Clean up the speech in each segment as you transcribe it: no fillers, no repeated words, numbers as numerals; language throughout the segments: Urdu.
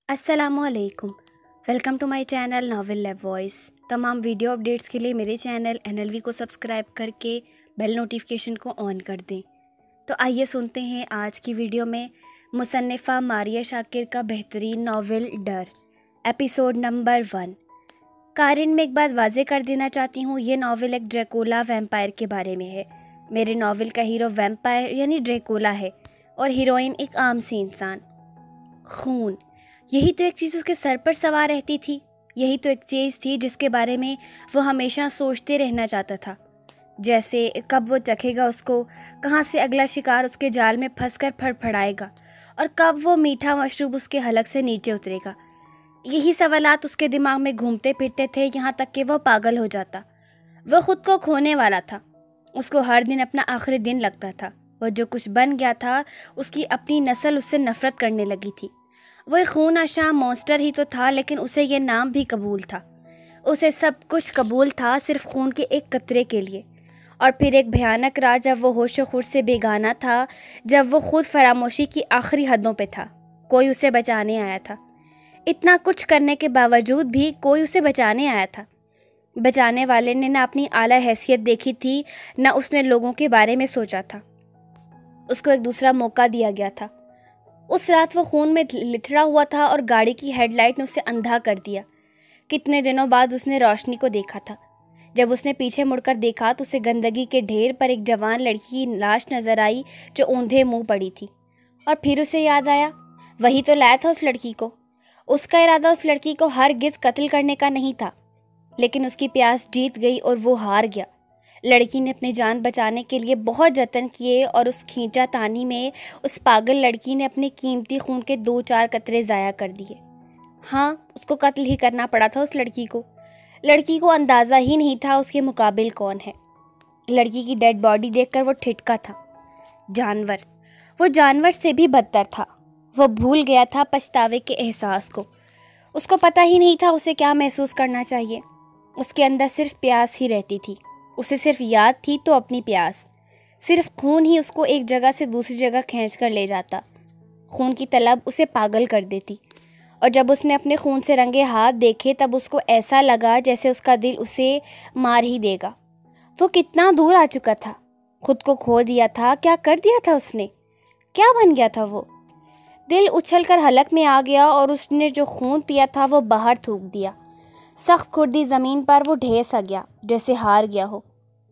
अस्सलामु अलैकुम। Welcome to my channel novel lab voice. तमाम वीडियो अपडेट्स के लिए मेरे चैनल NLV को सब्सक्राइब करके बेल नोटिफिकेशन को ऑन कर दें। तो आइए सुनते हैं आज की वीडियो में मुसन्निफ़ा मारिया शाकिर का बेहतरीन नावल डर, एपिसोड नंबर 1। कारिन, में एक बात वाज़े कर देना चाहती हूँ, ये नावल एक ड्रैकुला वैम्पायर के बारे में है। मेरे नावल का हीरो वैम्पायर यानी ड्रैकुला है और हीरोइन एक आम सी इंसान। खून, यही तो एक चीज़ उसके सर पर सवार रहती थी। यही तो एक चीज़ थी जिसके बारे में वो हमेशा सोचते रहना चाहता था। जैसे कब वो चखेगा उसको, कहाँ से अगला शिकार उसके जाल में फंसकर फड़फड़ाएगा और कब वो मीठा मशरूब उसके हलक से नीचे उतरेगा। यही सवालात उसके दिमाग में घूमते फिरते थे, यहाँ तक कि वो पागल हो जाता। वो खुद को खोने वाला था। उसको हर दिन अपना आखिरी दिन लगता था। वो जो कुछ बन गया था, उसकी अपनी नस्ल उससे नफ़रत करने लगी थी। वो एक खून आशा मॉन्स्टर ही तो था, लेकिन उसे ये नाम भी कबूल था। उसे सब कुछ कबूल था सिर्फ खून के एक कतरे के लिए। और फिर एक भयानक रात, जब वो होशो खुर से बेगाना था, जब वो खुद फरामोशी की आखिरी हदों पे था, कोई उसे बचाने आया था। इतना कुछ करने के बावजूद भी कोई उसे बचाने आया था। बचाने वाले ने ना अपनी आला हैसियत देखी थी, ना उसने लोगों के बारे में सोचा था। उसको एक दूसरा मौका दिया गया था। उस रात वो खून में लिथड़ा हुआ था और गाड़ी की हेडलाइट ने उसे अंधा कर दिया। कितने दिनों बाद उसने रोशनी को देखा था। जब उसने पीछे मुड़कर देखा तो उसे गंदगी के ढेर पर एक जवान लड़की की लाश नजर आई जो औंधे मुंह पड़ी थी। और फिर उसे याद आया, वही तो लाया था उस लड़की को। उसका इरादा उस लड़की को हरगिज़ कत्ल करने का नहीं था, लेकिन उसकी प्यास जीत गई और वो हार गया। लड़की ने अपनी जान बचाने के लिए बहुत जतन किए और उस खींचातानी में उस पागल लड़की ने अपने कीमती खून के 2-4 कतरे ज़ाया कर दिए। हाँ, उसको कत्ल ही करना पड़ा था उस लड़की को। लड़की को अंदाज़ा ही नहीं था उसके मुकाबिल कौन है। लड़की की डेड बॉडी देखकर वो ठिठका था। जानवर, वो जानवर से भी बदतर था। वो भूल गया था पछतावे के एहसास को। उसको पता ही नहीं था उसे क्या महसूस करना चाहिए। उसके अंदर सिर्फ प्यास ही रहती थी। उसे सिर्फ याद थी तो अपनी प्यास। सिर्फ खून ही उसको एक जगह से दूसरी जगह खींच कर ले जाता। खून की तलब उसे पागल कर देती। और जब उसने अपने खून से रंगे हाथ देखे, तब उसको ऐसा लगा जैसे उसका दिल उसे मार ही देगा। वो कितना दूर आ चुका था। खुद को खो दिया था। क्या कर दिया था उसने? क्या बन गया था वो? दिल उछलकर हलक में आ गया और उसने जो खून पिया था वो बाहर थूक दिया। सख्त खुर्दी ज़मीन पर वो ढेर सा गया, जैसे हार गया हो।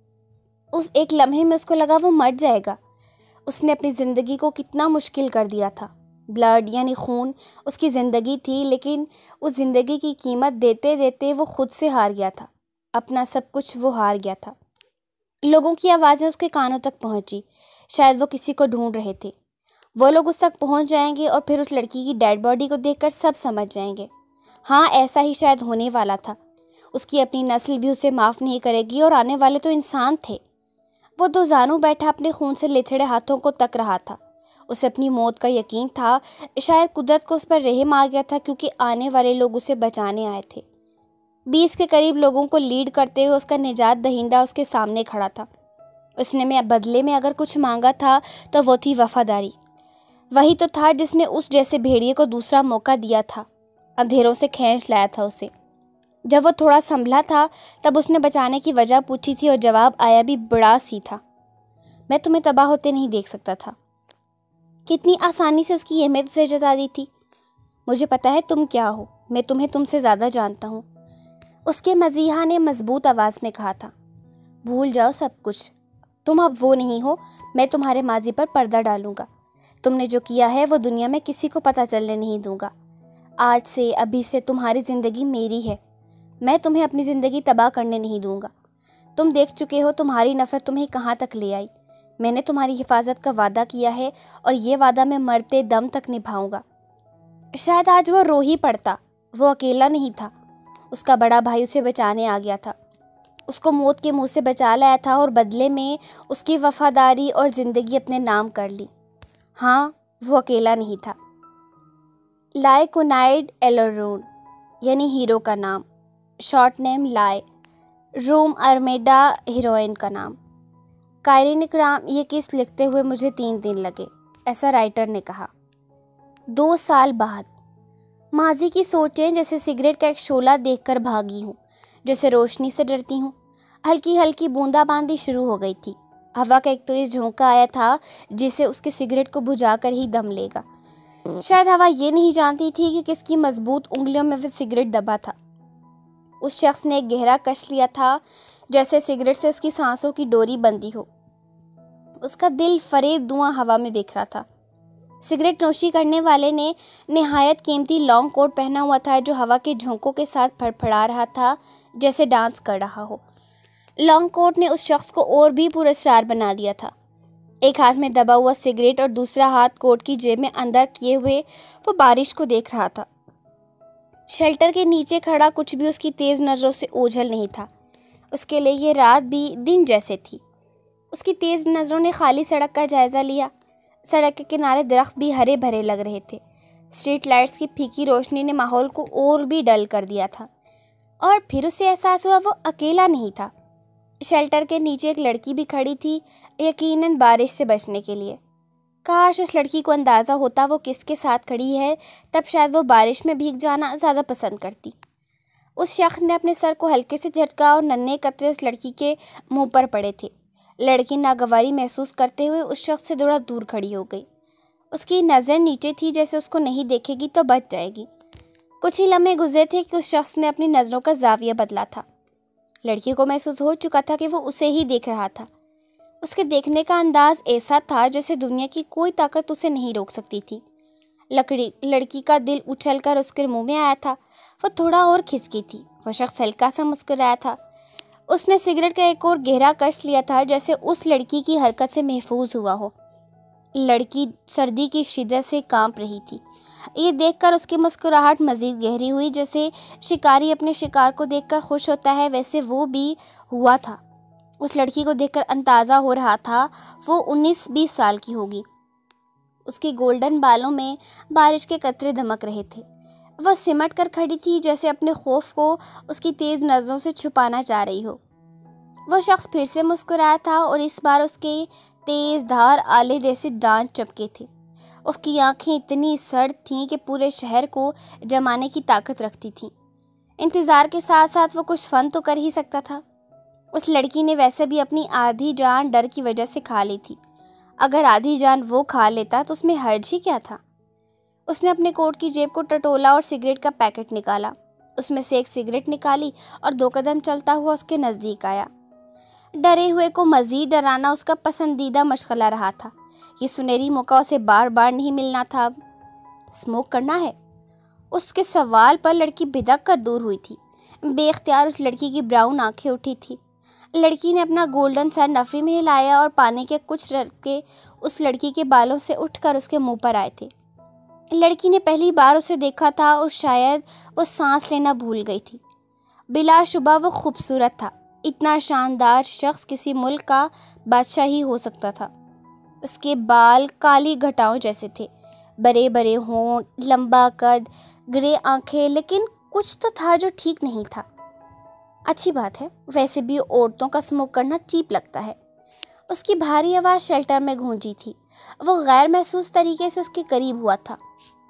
उस एक लम्हे में उसको लगा वो मर जाएगा। उसने अपनी ज़िंदगी को कितना मुश्किल कर दिया था। ब्लड यानी खून उसकी ज़िंदगी थी, लेकिन उस ज़िंदगी की कीमत देते देते वो खुद से हार गया था। अपना सब कुछ वो हार गया था। लोगों की आवाज़ें उसके कानों तक पहुंची। शायद वो किसी को ढूंढ रहे थे। वो लोग उस तक पहुंच जाएंगे और फिर उस लड़की की डेड बॉडी को देखकर सब समझ जाएंगे। हाँ, ऐसा ही शायद होने वाला था। उसकी अपनी नस्ल भी उसे माफ़ नहीं करेगी और आने वाले तो इंसान थे। वो दो जानू बैठा अपने खून से लिथड़े हाथों को तक रहा था। उसे अपनी मौत का यकीन था। शायद कुदरत को उस पर रहम आ गया था, क्योंकि आने वाले लोग उसे बचाने आए थे। 20 के करीब लोगों को लीड करते हुए उसका निजात दहिंदा उसके सामने खड़ा था। उसने बदले में अगर कुछ मांगा था तो वो थी वफादारी। वही तो था जिसने उस जैसे भेड़िए को दूसरा मौका दिया था, अंधेरों से खींच लाया था उसे। जब वो थोड़ा संभला था, तब उसने बचाने की वजह पूछी थी और जवाब आया भी बड़ा सी था। मैं तुम्हें तबाह होते नहीं देख सकता था। कितनी आसानी से उसकी अहमियत उसे जता दी थी। मुझे पता है तुम क्या हो, मैं तुम्हें तुमसे ज़्यादा जानता हूँ, उसके मजीहा ने मजबूत आवाज़ में कहा था। भूल जाओ सब कुछ, तुम अब वो नहीं हो। मैं तुम्हारे माजी पर पर्दा डालूंगा। तुमने जो किया है वो दुनिया में किसी को पता चलने नहीं दूंगा। आज से, अभी से तुम्हारी ज़िंदगी मेरी है। मैं तुम्हें अपनी ज़िंदगी तबाह करने नहीं दूंगा। तुम देख चुके हो तुम्हारी नफ़रत तुम्हें कहाँ तक ले आई। मैंने तुम्हारी हिफाजत का वादा किया है और ये वादा मैं मरते दम तक निभाऊंगा। शायद आज वो रो ही पड़ता। वो अकेला नहीं था। उसका बड़ा भाई उसे बचाने आ गया था। उसको मौत के मुंह से बचा लाया था और बदले में उसकी वफादारी और ज़िंदगी अपने नाम कर ली। हाँ, वो अकेला नहीं था। लाए कुनाइड एलोरून यानी हीरो का नाम, शॉर्ट नेम लाए। रूम अरमेडा हीरोइन का नाम। कायरीन इकराम, ये किस्त लिखते हुए मुझे 3 दिन लगे, ऐसा राइटर ने कहा। 2 साल बाद ماضی کی سوچیں جیسے سگریٹ کا ایک شعلہ دیکھ کر بھاگی ہوں، جیسے روشنی سے ڈرتی ہوں۔ ہلکی ہلکی بوندا باندی شروع ہو گئی تھی۔ ہوا کا ایک تیز جھونکا آیا تھا جسے اس کے سگریٹ کو بجھا کر ہی دم لے گا۔ شاید ہوا یہ نہیں جانتی تھی کہ کس کی مضبوط انگلیوں میں وہ سگریٹ دبا تھا۔ اس شخص نے ایک گہرا کش لیا تھا، جیسے سگریٹ سے اس کی سانسوں کی ڈوری بندھی ہو۔ اس کا دل فریب دھواں ہوا میں بکھرا تھا۔ سگریٹ نوشی کرنے والے نے نہایت قیمتی لانگ کوٹ پہنا ہوا تھا جو ہوا کے جھونکوں کے ساتھ پھڑپھڑا رہا تھا جیسے ڈانس کر رہا ہو۔ لانگ کوٹ نے اس شخص کو اور بھی پراسرار بنا دیا تھا۔ ایک ہاتھ میں دبا ہوا سگریٹ اور دوسرا ہاتھ کوٹ کی جیب میں اندر کیے ہوئے وہ بارش کو دیکھ رہا تھا۔ شیلٹر کے نیچے کھڑا کچھ بھی اس کی تیز نظروں سے اوجھل نہیں تھا۔ اس کے لیے یہ رات بھی دن جیسے تھی۔ اس کی تیز نظروں نے خالی سڑک کا جائزہ لیا۔ سڑک کے کنارے درخت بھی ہرے بھرے لگ رہے تھے۔ اسٹریٹ لائٹس کی پھیکی روشنی نے ماحول کو اور بھی ڈل کر دیا تھا، اور پھر اسے احساس ہوا وہ اکیلا نہیں تھا۔ شیلٹر کے نیچے ایک لڑکی بھی کھڑی تھی، یقیناً بارش سے بچنے کے لیے۔ کاش اس لڑکی کو اندازہ ہوتا وہ کس کے ساتھ کھڑی ہے، تب شاید وہ بارش میں بھیگ جانا زیادہ پسند کرتی۔ اس شخص نے اپنے سر کو ہلکے سے جھٹکا اور ننھے قطرے اس لڑکی کے منہ پر پڑے تھے۔ لڑکی ناگواری محسوس کرتے ہوئے اس شخص سے تھوڑا دور کھڑی ہو گئی۔ اس کی نظر نیچے تھی، جیسے اس کو نہیں دیکھے گی تو بچ جائے گی۔ کچھ ہی لمحے گزرے تھے کہ اس شخص نے اپنی نظروں کا زاویہ بدلا تھا۔ لڑکی کو محسوس ہو چکا تھا کہ وہ اسے ہی دیکھ رہا تھا۔ اس کے دیکھنے کا انداز ایسا تھا جیسے دنیا کی کوئی طاقت اسے نہیں روک سکتی تھی۔ لڑکی کا دل اچھل کر اس کے منہ میں آیا تھا۔ وہ تھوڑا اور کھسکی تھی۔ وہ شخص ہلکا سا مسکرایا تھا۔ اس نے سگریٹ کا ایک اور گہرا کش لیا تھا، جیسے اس لڑکی کی حرکت سے محفوظ ہوا ہو۔ لڑکی سردی کی شدت سے کانپ رہی تھی۔ یہ دیکھ کر اس کی مسکراہٹ مزید گہری ہوئی، جیسے شکاری اپنے شکار کو دیکھ کر خوش ہوتا ہے، ویسے وہ بھی ہوا تھا۔ اس لڑکی کو دیکھ کر اندازہ ہو رہا تھا وہ 19-20 سال کی ہوگی۔ اس کے گولڈن بالوں میں بارش کے قطرے دمک رہے تھے۔ وہ سمٹ کر کھڑی تھی، جیسے اپنے خوف کو اس کی تیز نظروں سے چھپانا چاہ رہی ہو۔ وہ شخص پھر سے مسکرایا تھا، اور اس بار اس کے تیز دھار آلے جیسے دانت چپکے تھے۔ اس کی آنکھیں اتنی سرد تھیں کہ پورے شہر کو جمانے کی طاقت رکھتی تھیں۔ انتظار کے ساتھ ساتھ وہ کچھ فن تو کر ہی سکتا تھا۔ اس لڑکی نے ویسے بھی اپنی آدھی جان ڈر کی وجہ سے کھا لی تھی۔ اگر آدھی جان وہ کھا لیتا تو اس میں حرج ہی کیا تھا؟ اس نے اپنے کوٹ کی جیب کو ٹٹولا اور سگریٹ کا پیکٹ نکالا۔ اس میں سے ایک سگریٹ نکالی اور 2 قدم چلتا ہوا اس کے نزدیک آیا۔ ڈرے ہوئے کو مزید ڈرانا اس کا پسندیدہ مشغلہ رہا تھا۔ یہ سنہری موقع اسے بار بار نہیں ملنا تھا۔ اب اسموک کرنا ہے؟ اس کے سوال پر لڑکی بھدک کر دور ہوئی تھی۔ بے اختیار اس لڑکی کی براؤن آنکھیں اٹھی تھی۔ لڑکی نے اپنا گولڈن سر نفی میں ہلایا اور پانی کے کچھ رنگے اس لڑکی کے بالوں سے اٹھ کر اس کے منہ پر آئے تھے۔ لڑکی نے پہلی بار اسے دیکھا تھا اور شاید وہ سانس لینا بھول گئی تھی۔ بلا شبہ وہ خوبصورت تھا۔ اتنا شاندار شخص کسی ملک کا بادشاہ ہی ہو سکتا تھا۔ اس کے بال کالی گھٹاؤں جیسے تھے، بڑے بڑے ہونٹ، لمبا قد، گرے آنکھیں، لیکن کچھ تو تھا جو ٹھیک نہیں تھا۔ اچھی بات ہے، ویسے بھی عورتوں کا اسموک کرنا چیپ لگتا ہے۔ اس کی بھاری آواز شیلٹر میں گونجی تھی۔ وہ غیر محسوس طریقے سے اس کے قریب ہوا تھا۔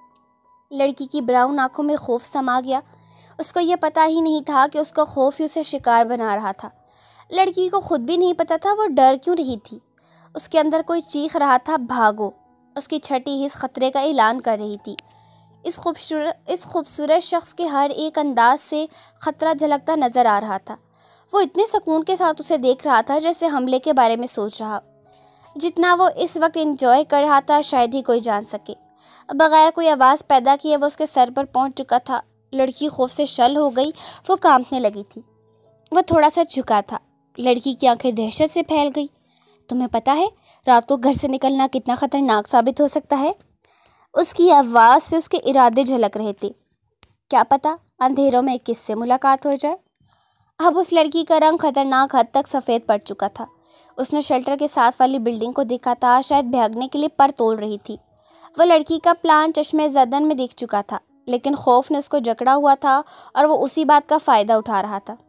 لڑکی کی براؤن آنکھوں میں خوف سما گیا۔ اس کو یہ پتہ ہی نہیں تھا کہ اس کا خوف ہی اسے شکار بنا رہا تھا۔ لڑکی کو خود بھی نہیں پتہ تھا وہ ڈر کیوں رہی تھی۔ اس کے اندر کوئی چیخ رہا تھا، بھاگو! اس کی چھٹی حس خطرے کا اعلان کر رہی تھی۔ اس خوبصورت شخص کے ہر ایک انداز سے خطرہ جھلکتا نظر آ رہا تھا۔ وہ اتنے سکون کے ساتھ اسے دیکھ رہا تھا جیسے حملے کے بارے میں سوچ رہا۔ جتنا وہ اس وقت انجوائے کر رہا تھا شاید ہی کوئی جان سکے۔ بغیر کوئی آواز پیدا کیے وہ اس کے سر پر پہنچ چکا تھا۔ لڑکی خوف سے شل ہو گئی، وہ کانپنے لگی تھی۔ وہ تھوڑا سا جھکا تھا۔ لڑکی کی آنکھیں دہشت سے پھیل گئی۔ تمہیں پتہ ہے رات کو گھر سے نکلنا کتنا خطرناک ثابت ہو سکتا ہے؟ اس کی آواز سے اس کے ارادے جھلک رہے تھے۔ کیا پتہ اندھیروں میں کس سے ملاقات ہو جائے۔ اب اس لڑکی کا رنگ خطرناک حد تک سفید پڑ چکا تھا۔ اس نے شیلٹر کے ساتھ والی بلڈنگ کو دیکھا تھا، شاید بھاگنے کے لیے پر توڑ رہی تھی۔ وہ لڑکی کا پلان چشمے زدن میں دیکھ چکا تھا، لیکن خوف نے اس کو جکڑا ہوا تھا اور وہ اسی بات کا فائدہ اٹھا رہا تھا۔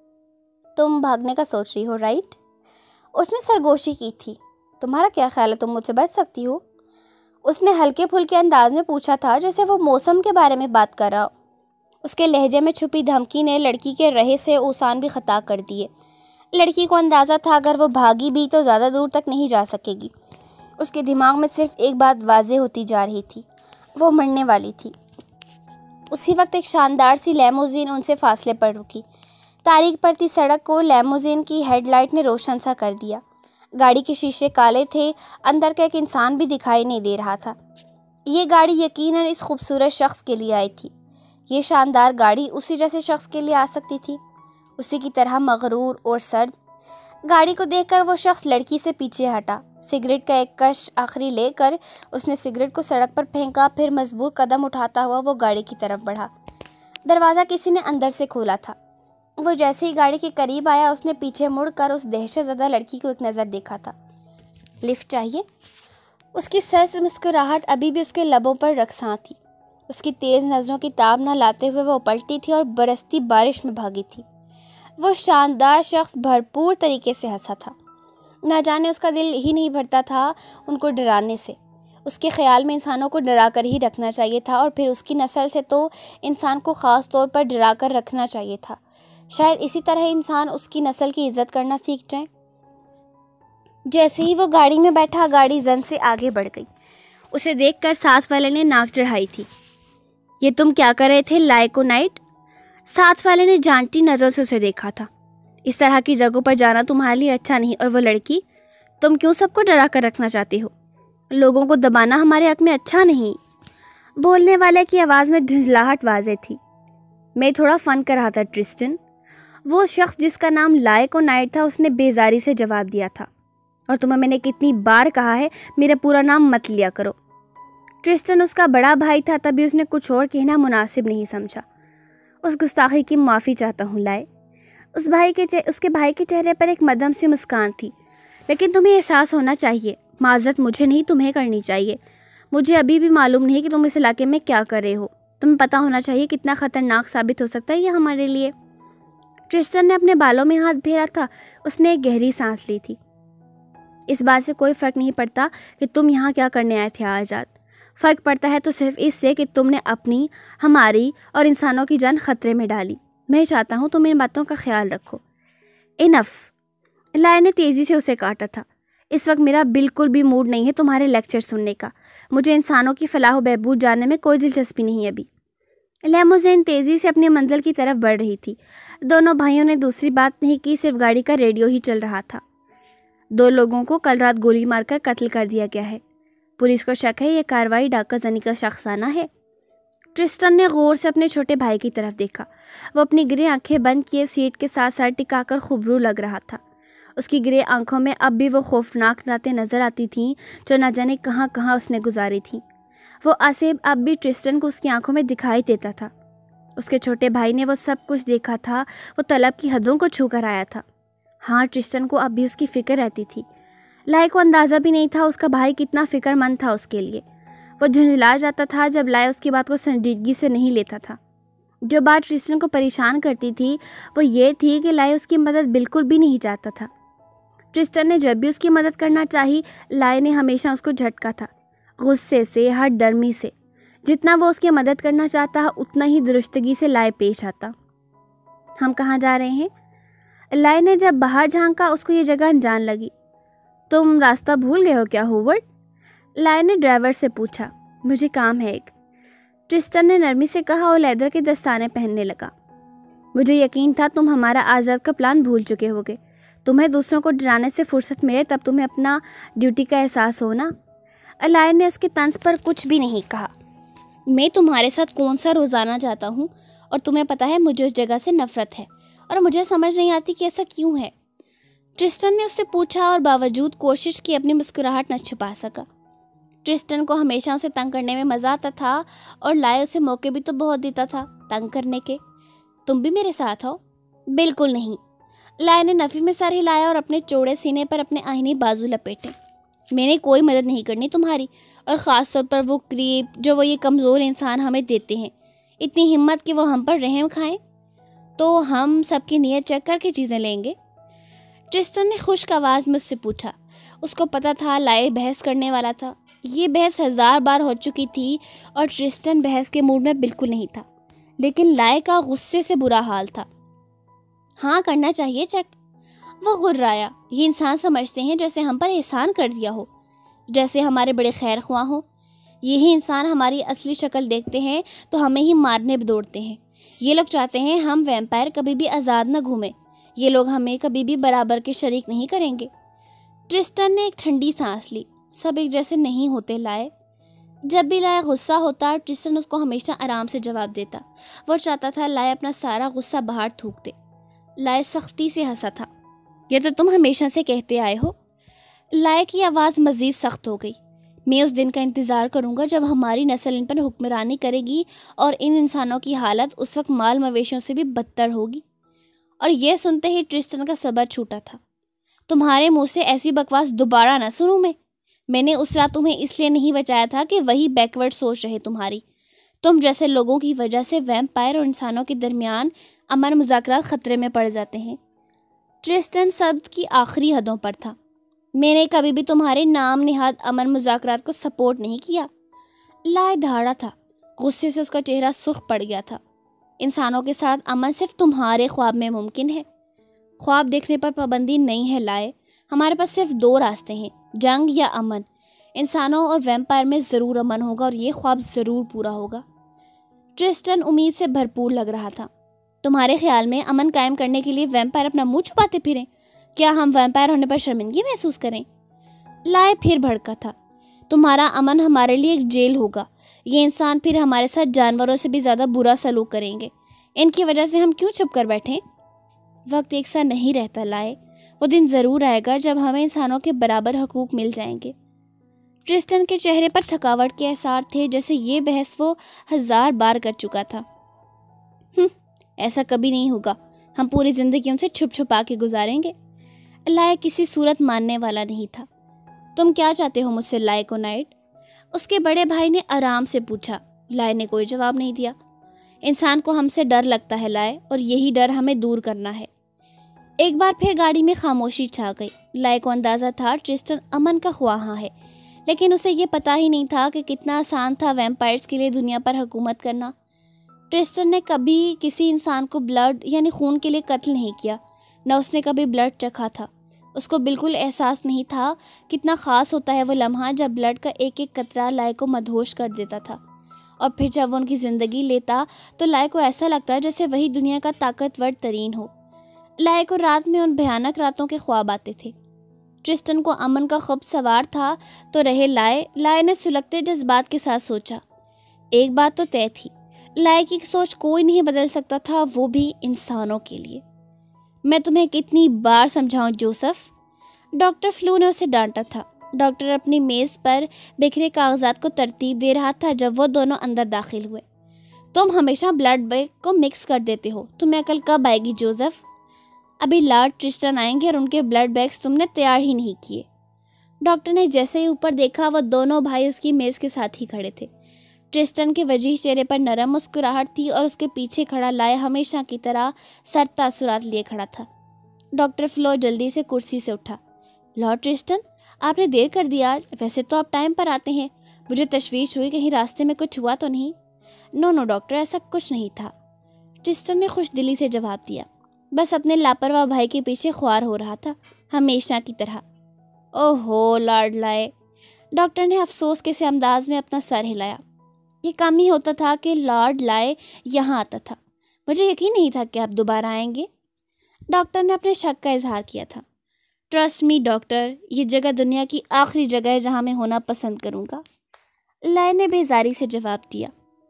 تم بھاگنے کا سوچ رہی ہو، رائٹ؟ اس نے سرگوشی کی تھی۔ تمہارا کیا خیال ہے، تم مجھ سے بچ سکتی ہو؟ اس نے ہلکے پھلکے انداز میں پوچھا تھا جیسے وہ موسم کے بارے میں بات کر رہا ہو۔ اس کے لہجے میں چھپی دھمکی نے لڑکی کے رہے سے اوسان بھی خطا کر دیے۔ لڑکی کو اندازہ تھا اگر وہ بھاگی بھی تو زیادہ دور تک نہیں جا سکے گی۔ اس کے دماغ میں صرف ایک بات واضح ہوتی جا رہی تھی، وہ مرنے والی تھی۔ اسی وقت ایک شاندار سی لیموزین ان سے فاصلے پر رکی۔ تاریک پڑتی سڑک کو لیموزین کی ہیڈ لائٹ نے روشن سا کر دیا۔ گاڑی کے شیشے کالے تھے، اندر کا ایک انسان بھی دکھائی نہیں دے رہا تھا۔ یہ گاڑی یقیناً اس خوبصورت شخص کے لیے آئی تھی۔ یہ شاندار گاڑی اسی جیسے شخص کے لیے آ سکتی تھی، اسی کی طرح مغرور اور سرد۔ گاڑی کو دیکھ کر وہ شخص لڑکی سے پیچھے ہٹا۔ سگریٹ کا ایک کش آخری لے کر اس نے سگریٹ کو سڑک پر پھینکا، پھر مضبوط قدم اٹھاتا ہوا وہ گاڑی کی طرف بڑھا۔ دروازہ کسی نے اندر سے کھولا تھا۔ وہ جیسے ہی گاڑی کے قریب آیا اس نے پیچھے مڑ کر اس دہشت زدہ لڑکی کو ایک نظر دیکھا تھا۔ لفٹ چاہیے؟ اس کی سرد مسکراہٹ ابھی بھی اس کے لبوں پر رقصاں تھی۔ اس کی تیز نظروں کی تاب نہ لاتے ہوئے وہ پلٹی تھی اور برستی بارش میں بھاگی تھی۔ وہ شاندار شخص بھرپور طریقے سے ہنسا تھا۔ نہ جانے اس کا دل ہی نہیں بھرتا تھا ان کو ڈرانے سے۔ اس کے خیال میں انسانوں کو ڈرا کر ہی رکھنا چاہیے تھا، اور پھر اس کی نسل سے تو انسان کو خاص طور پر ڈرا کر رکھنا چاہیے تھا۔ شاید اسی طرح انسان اس کی نسل کی عزت کرنا سیکھ جائیں۔ جیسے ہی وہ گاڑی میں بیٹھا، گاڑی زن سے آگے بڑھ گئی۔ اسے دیکھ کر ساتھ والے نے ناک چڑھائی تھی۔ یہ تم کیا کر رہے تھے لائکو نائٹ؟ ساتھ والے نے جانتی نظروں سے اسے دیکھا تھا۔ اس طرح کی جگہوں پر جانا تمہارے لیے اچھا نہیں۔ اور وہ لڑکی، تم کیوں سب کو ڈرا کر رکھنا چاہتی ہو؟ لوگوں کو دبانا ہمارے حق میں اچھا نہیں۔ بولنے والے کی آواز میں جھنجھلاہٹ واضح تھی۔ میں تھوڑا فن کر رہا تھا ٹرسٹن۔ وہ شخص جس کا نام لائکو نائٹ تھا اس نے بیزاری سے جواب دیا تھا۔ اور تمہیں میں نے کتنی بار کہا ہے میرا پورا نام مت لیا کرو۔ ٹرسٹن اس کا بڑا بھائی تھا، تبھی اس نے کچھ اور کہنا مناسب نہیں سمجھا۔ اس گستاخی کی معافی چاہتا ہوں لائے۔ اس کے بھائی کے چہرے پر ایک مدھم سی مسکان تھی۔ لیکن تمہیں احساس ہونا چاہیے، معذرت مجھے نہیں تمہیں کرنی چاہیے۔ مجھے ابھی بھی معلوم نہیں کہ تم اس علاقے میں کیا کر رہے ہو۔ تمہیں پتہ ہونا چاہیے کتنا خطرناک ثابت ہو سکتا ہے یہ ہمارے لیے۔ ٹرسٹن نے اپنے بالوں میں ہاتھ پھیرا تھا۔ اس نے ایک گہری سانس لی تھی۔ اس بات سے کوئی فرق نہیں پڑتا کہ تم یہاں کیا کرنے آئے تھے آزاد۔ فرق پڑتا ہے تو صرف اس سے کہ تم نے اپنی، ہماری اور انسانوں کی جان خطرے میں ڈالی۔ میں چاہتا ہوں تم ان باتوں کا خیال رکھو۔ انف! لائے نے تیزی سے اسے کاٹا تھا۔ اس وقت میرا بالکل بھی موڈ نہیں ہے تمہارے لیکچر سننے کا۔ مجھے انسانوں کی فلاح و بہبود جاننے میں کوئی دلچسپی نہیں ابھی۔ لیموزین تیزی سے اپنی منزل کی طرف بڑھ رہی تھی۔ دونوں بھائیوں نے دوسری بات نہیں کی، صرف گاڑی کا ریڈیو ہی چل رہا تھا۔ 2 لوگوں کو کل رات گولی مار کر قتل کر دیا گیا ہے۔ پولیس کو شک ہے یہ کارروائی ڈاکہ زنی کا شخصانہ ہے۔ ٹرسٹن نے غور سے اپنے چھوٹے بھائی کی طرف دیکھا۔ وہ اپنی گرے آنکھیں بند کیے سیٹ کے ساتھ سر ٹکا کر خوبرو لگ رہا تھا۔ اس کی گرے آنکھوں میں اب بھی وہ خوفناک راتیں نظر آتی تھیں جو نہ جانے کہاں کہاں اس نے گزاری تھیں۔ وہ آصف اب بھی ٹرسٹن کو اس کی آنکھوں میں دکھائی دیتا تھا۔ اس کے چھوٹے بھائی نے وہ سب کچھ دیکھا تھا، وہ طلب کی حدوں کو چھو کر آیا تھا۔ ہاں، ٹرسٹن کو اب بھی اس کی فکر رہتی تھی۔ لائے کو اندازہ بھی نہیں تھا اس کا بھائی کتنا فکر مند تھا اس کے لیے۔ وہ جھنجھلا جاتا تھا جب لائے اس کی بات کو سنجیدگی سے نہیں لیتا تھا۔ جو بات ٹرسٹن کو پریشان کرتی تھی وہ یہ تھی کہ لائے اس کی مدد بالکل بھی نہیں چاہتا تھا۔ ٹرسٹن نے جب بھی اس کی مدد کرنا چاہی، لائے نے ہمیشہ اس کو جھٹکا تھا، غصے سے، ہٹ درمی سے۔ جتنا وہ اس کی مدد کرنا چاہتا اتنا ہی درستگی سے لائے پیش آتا۔ ہم کہاں جا رہے ہیں؟ لائے نے جب باہر جھانکا اس کو یہ جگہ انجان لگی۔ تم راستہ بھول گئے ہو کیا ہوورڈ؟ لائے نے ڈرائیور سے پوچھا۔ مجھے کام ہے ایک، ٹرسٹن نے نرمی سے کہا اور لیدر کے دستانے پہننے لگا۔ مجھے یقین تھا تم ہمارا آج رات کا پلان بھول چکے ہوگے۔ تمہیں دوسروں کو ڈرانے سے فرصت ملے تب تمہیں اپنا ڈیوٹی کا احساس ہونا۔ لائے نے اس کے طنز پر کچھ بھی نہیں کہا۔ میں تمہارے ساتھ کون سا روزانہ جاتا ہوں اور تمہیں پتہ ہے مجھے اس جگہ سے نفرت ہے، اور مجھے سمجھ نہیں آتی کہ ایسا کیوں ہے۔ ٹرسٹن نے اس سے پوچھا اور باوجود کوشش کی اپنی مسکراہٹ نہ چھپا سکا۔ ٹرسٹن کو ہمیشہ اسے تنگ کرنے میں مزہ آتا تھا، اور لائے اسے موقع بھی تو بہت دیتا تھا تنگ کرنے کے۔ تم بھی میرے ساتھ ہو؟ بالکل نہیں۔ لائے نے نفی میں سر ہلایا اور اپنے چوڑے سینے پر اپنے آہنی بازو لپیٹے۔ میں نے کوئی مدد نہیں کرنی تمہاری، اور خاص طور پر وہ قریب جو وہ یہ کمزور انسان ہمیں دیتے ہیں۔ اتنی ہمت کہ وہ ہم پر رحم کھائیں، تو ہم سب کی نیت چیک کر کے چیزیں لیں گے؟ ٹرسٹن نے خشک آواز میں اس سے پوچھا۔ اس کو پتہ تھا لائے بحث کرنے والا تھا۔ یہ بحث 1000 بار ہو چکی تھی اور ٹرسٹن بحث کے موڈ میں بالکل نہیں تھا، لیکن لائے کا غصے سے برا حال تھا۔ ہاں کرنا چاہیے چیک، وہ غرایا۔ یہ انسان سمجھتے ہیں جیسے ہم پر احسان کر دیا ہو، جیسے ہمارے بڑے خیر خواہ ہوں۔ یہی انسان ہماری اصلی شکل دیکھتے ہیں تو ہمیں ہی مارنے دوڑتے ہیں۔ یہ لوگ چاہتے ہیں ہم ویمپائر کبھی بھی آزاد نہ گھومیں، یہ لوگ ہمیں کبھی بھی برابر کے شریک نہیں کریں گے۔ ٹرسٹن نے ایک ٹھنڈی سانس لی۔ سب ایک جیسے نہیں ہوتے لائے۔ جب بھی لائے غصہ ہوتا ٹرسٹن اس کو ہمیشہ آرام سے جواب دیتا۔ وہ چاہتا تھا لائے اپنا سارا غصہ باہر تھوک دے۔ لائے سختی سے ہنسا تھا۔ یہ تو تم ہمیشہ سے کہتے آئے ہو۔ لائے کی آواز مزید سخت ہو گئی۔ میں اس دن کا انتظار کروں گا جب ہماری نسل ان پر حکمرانی کرے گی اور ان انسانوں کی حالت اس وقت مال مویشیوں سے بھی بدتر ہوگی۔ اور یہ سنتے ہی ٹرسٹن کا صبر چھوٹا تھا۔ تمہارے منہ سے ایسی بکواس دوبارہ نہ سنوں میں نے اس رات تمہیں اس لیے نہیں بچایا تھا کہ وہی بیکورڈ سوچ رہے تمہاری۔ تم جیسے لوگوں کی وجہ سے ویمپائر اور انسانوں کے درمیان امن مذاکرات خطرے میں پڑ جاتے ہیں۔ ٹرسٹن سب کی آخری حدوں پر تھا۔ میں نے کبھی بھی تمہارے نام نہاد امن مذاکرات کو سپورٹ نہیں کیا۔ لائے دھاڑا تھا۔ غصے سے اس کا چہرہ سرخ پڑ گیا تھا۔ انسانوں کے ساتھ امن صرف تمہارے خواب میں ممکن ہے۔ خواب دیکھنے پر پابندی نہیں ہے لائے۔ ہمارے پاس صرف 2 راستے ہیں، جنگ یا امن۔ انسانوں اور ویمپائر میں ضرور امن ہوگا اور یہ خواب ضرور پورا ہوگا۔ ٹرسٹن امید سے بھرپور لگ رہا تھا۔ تمہارے خیال میں امن قائم کرنے کے لیے ویمپائر اپنا منہ چھپاتے پھریں؟ کیا ہم ویمپائر ہونے پر شرمندگی محسوس کریں؟ لائے پھر بھڑکا تھا۔ تمہارا امن ہمارے لیے ایک جیل ہوگا۔ یہ انسان پھر ہمارے ساتھ جانوروں سے بھی زیادہ برا سلوک کریں گے۔ ان کی وجہ سے ہم کیوں چھپ کر بیٹھیں؟ وقت ایک سا نہیں رہتا لائے۔ وہ دن ضرور آئے گا جب ہمیں انسانوں کے برابر حقوق مل جائیں گے۔ ٹرسٹن کے چہرے پر تھکاوٹ کے آثار تھے، جیسے یہ بحث وہ 1000 بار کر چکا تھا۔ ایسا کبھی نہیں ہوگا۔ ہم پوری زندگی ان سے چھپ چھپا کے گزاریں گے۔ لائے کسی صورت ماننے والا نہیں تھا۔ تم کیا چاہتے ہو مجھ سے لائے کو نائٹ؟ اس کے بڑے بھائی نے آرام سے پوچھا۔ لائے نے کوئی جواب نہیں دیا۔ انسان کو ہم سے ڈر لگتا ہے لائے، اور یہی ڈر ہمیں دور کرنا ہے۔ ایک بار پھر گاڑی میں خاموشی چھا گئی۔ لائے کو اندازہ تھا ٹرسٹن امن کا خواہاں ہے، لیکن اسے یہ پتہ ہی نہیں تھا کہ کتنا آسان تھا ویمپائرز کے لیے دنیا پر حکومت کرنا۔ ٹرسٹن نے کبھی کسی انسان کو بلڈ یعنی خون کے لیے قتل نہیں کیا، نہ اس نے کبھی بلڈ چکھا تھا۔ اس کو بالکل احساس نہیں تھا کتنا خاص ہوتا ہے وہ لمحہ جب بلڈ کا ایک ایک قطرہ لائے کو مدہوش کر دیتا تھا، اور پھر جب وہ ان کی زندگی لیتا تو لائے کو ایسا لگتا جیسے وہی دنیا کا طاقتور ترین ہو۔ لائے کو رات میں ان بھیانک راتوں کے خواب آتے تھے۔ ٹرسٹن کو امن کا خواب سوار تھا تو رہے لائے نے سلگتے جذبات کے ساتھ سوچا۔ ایک بات تو طے تھی، لائے کی سوچ کوئی نہیں بدل سکتا تھا، وہ بھی انسانوں کے لیے۔ میں تمہیں کتنی بار سمجھاؤں جوزف؟ ڈاکٹر فلو نے اسے ڈانٹا تھا۔ ڈاکٹر اپنی میز پر بکھرے کاغذات کو ترتیب دے رہا تھا جب وہ دونوں اندر داخل ہوئے۔ تم ہمیشہ بلڈ بیگ کو مکس کر دیتے ہو، تمہیں عقل کب آئے گی جوزف؟ ابھی لارڈ ٹرسٹن آئیں گے اور ان کے بلڈ بیگز تم نے تیار ہی نہیں کیے۔ ڈاکٹر نے جیسے ہی اوپر دیکھا وہ دونوں بھائی اس کی میز کے ساتھ ہی کھڑے تھے۔ ٹرسٹن کے وجیح چہرے پر نرم مسکراہٹ تھی اور اس کے پیچھے کھڑا لائے ہمیشہ کی طرح سر تاثرات لیے کھڑا تھا۔ ڈاکٹر فلو جلدی سے کرسی سے اٹھا۔ لارڈ ٹرسٹن، آپ نے دیر کر دیا، ویسے تو آپ ٹائم پر آتے ہیں۔ مجھے تشویش ہوئی کہیں راستے میں کچھ ہوا تو نہیں؟ نو ڈاکٹر، ایسا کچھ نہیں تھا، ٹرسٹن نے خوش دلی سے جواب دیا۔ بس اپنے لاپرواہ بھائی کے پیچھے خوار ہو رہا تھا، ہمیشہ کی طرح۔ اوہو لارڈ لائے، ڈاکٹر نے افسوس کے سے انداز میں اپنا سر ہلایا۔ یہ کم ہی ہوتا تھا کہ لارڈ لائے یہاں آتا تھا، مجھے یقین نہیں تھا کہ آپ دوبارہ آئیں گے۔ ڈاکٹر نے اپنے شک کا اظہار کیا تھا۔ ٹرسٹ می ڈاکٹر، یہ جگہ دنیا کی آخری جگہ ہے جہاں میں ہونا پسند کروں گا، لائے نے بیزاری سے جواب دیا۔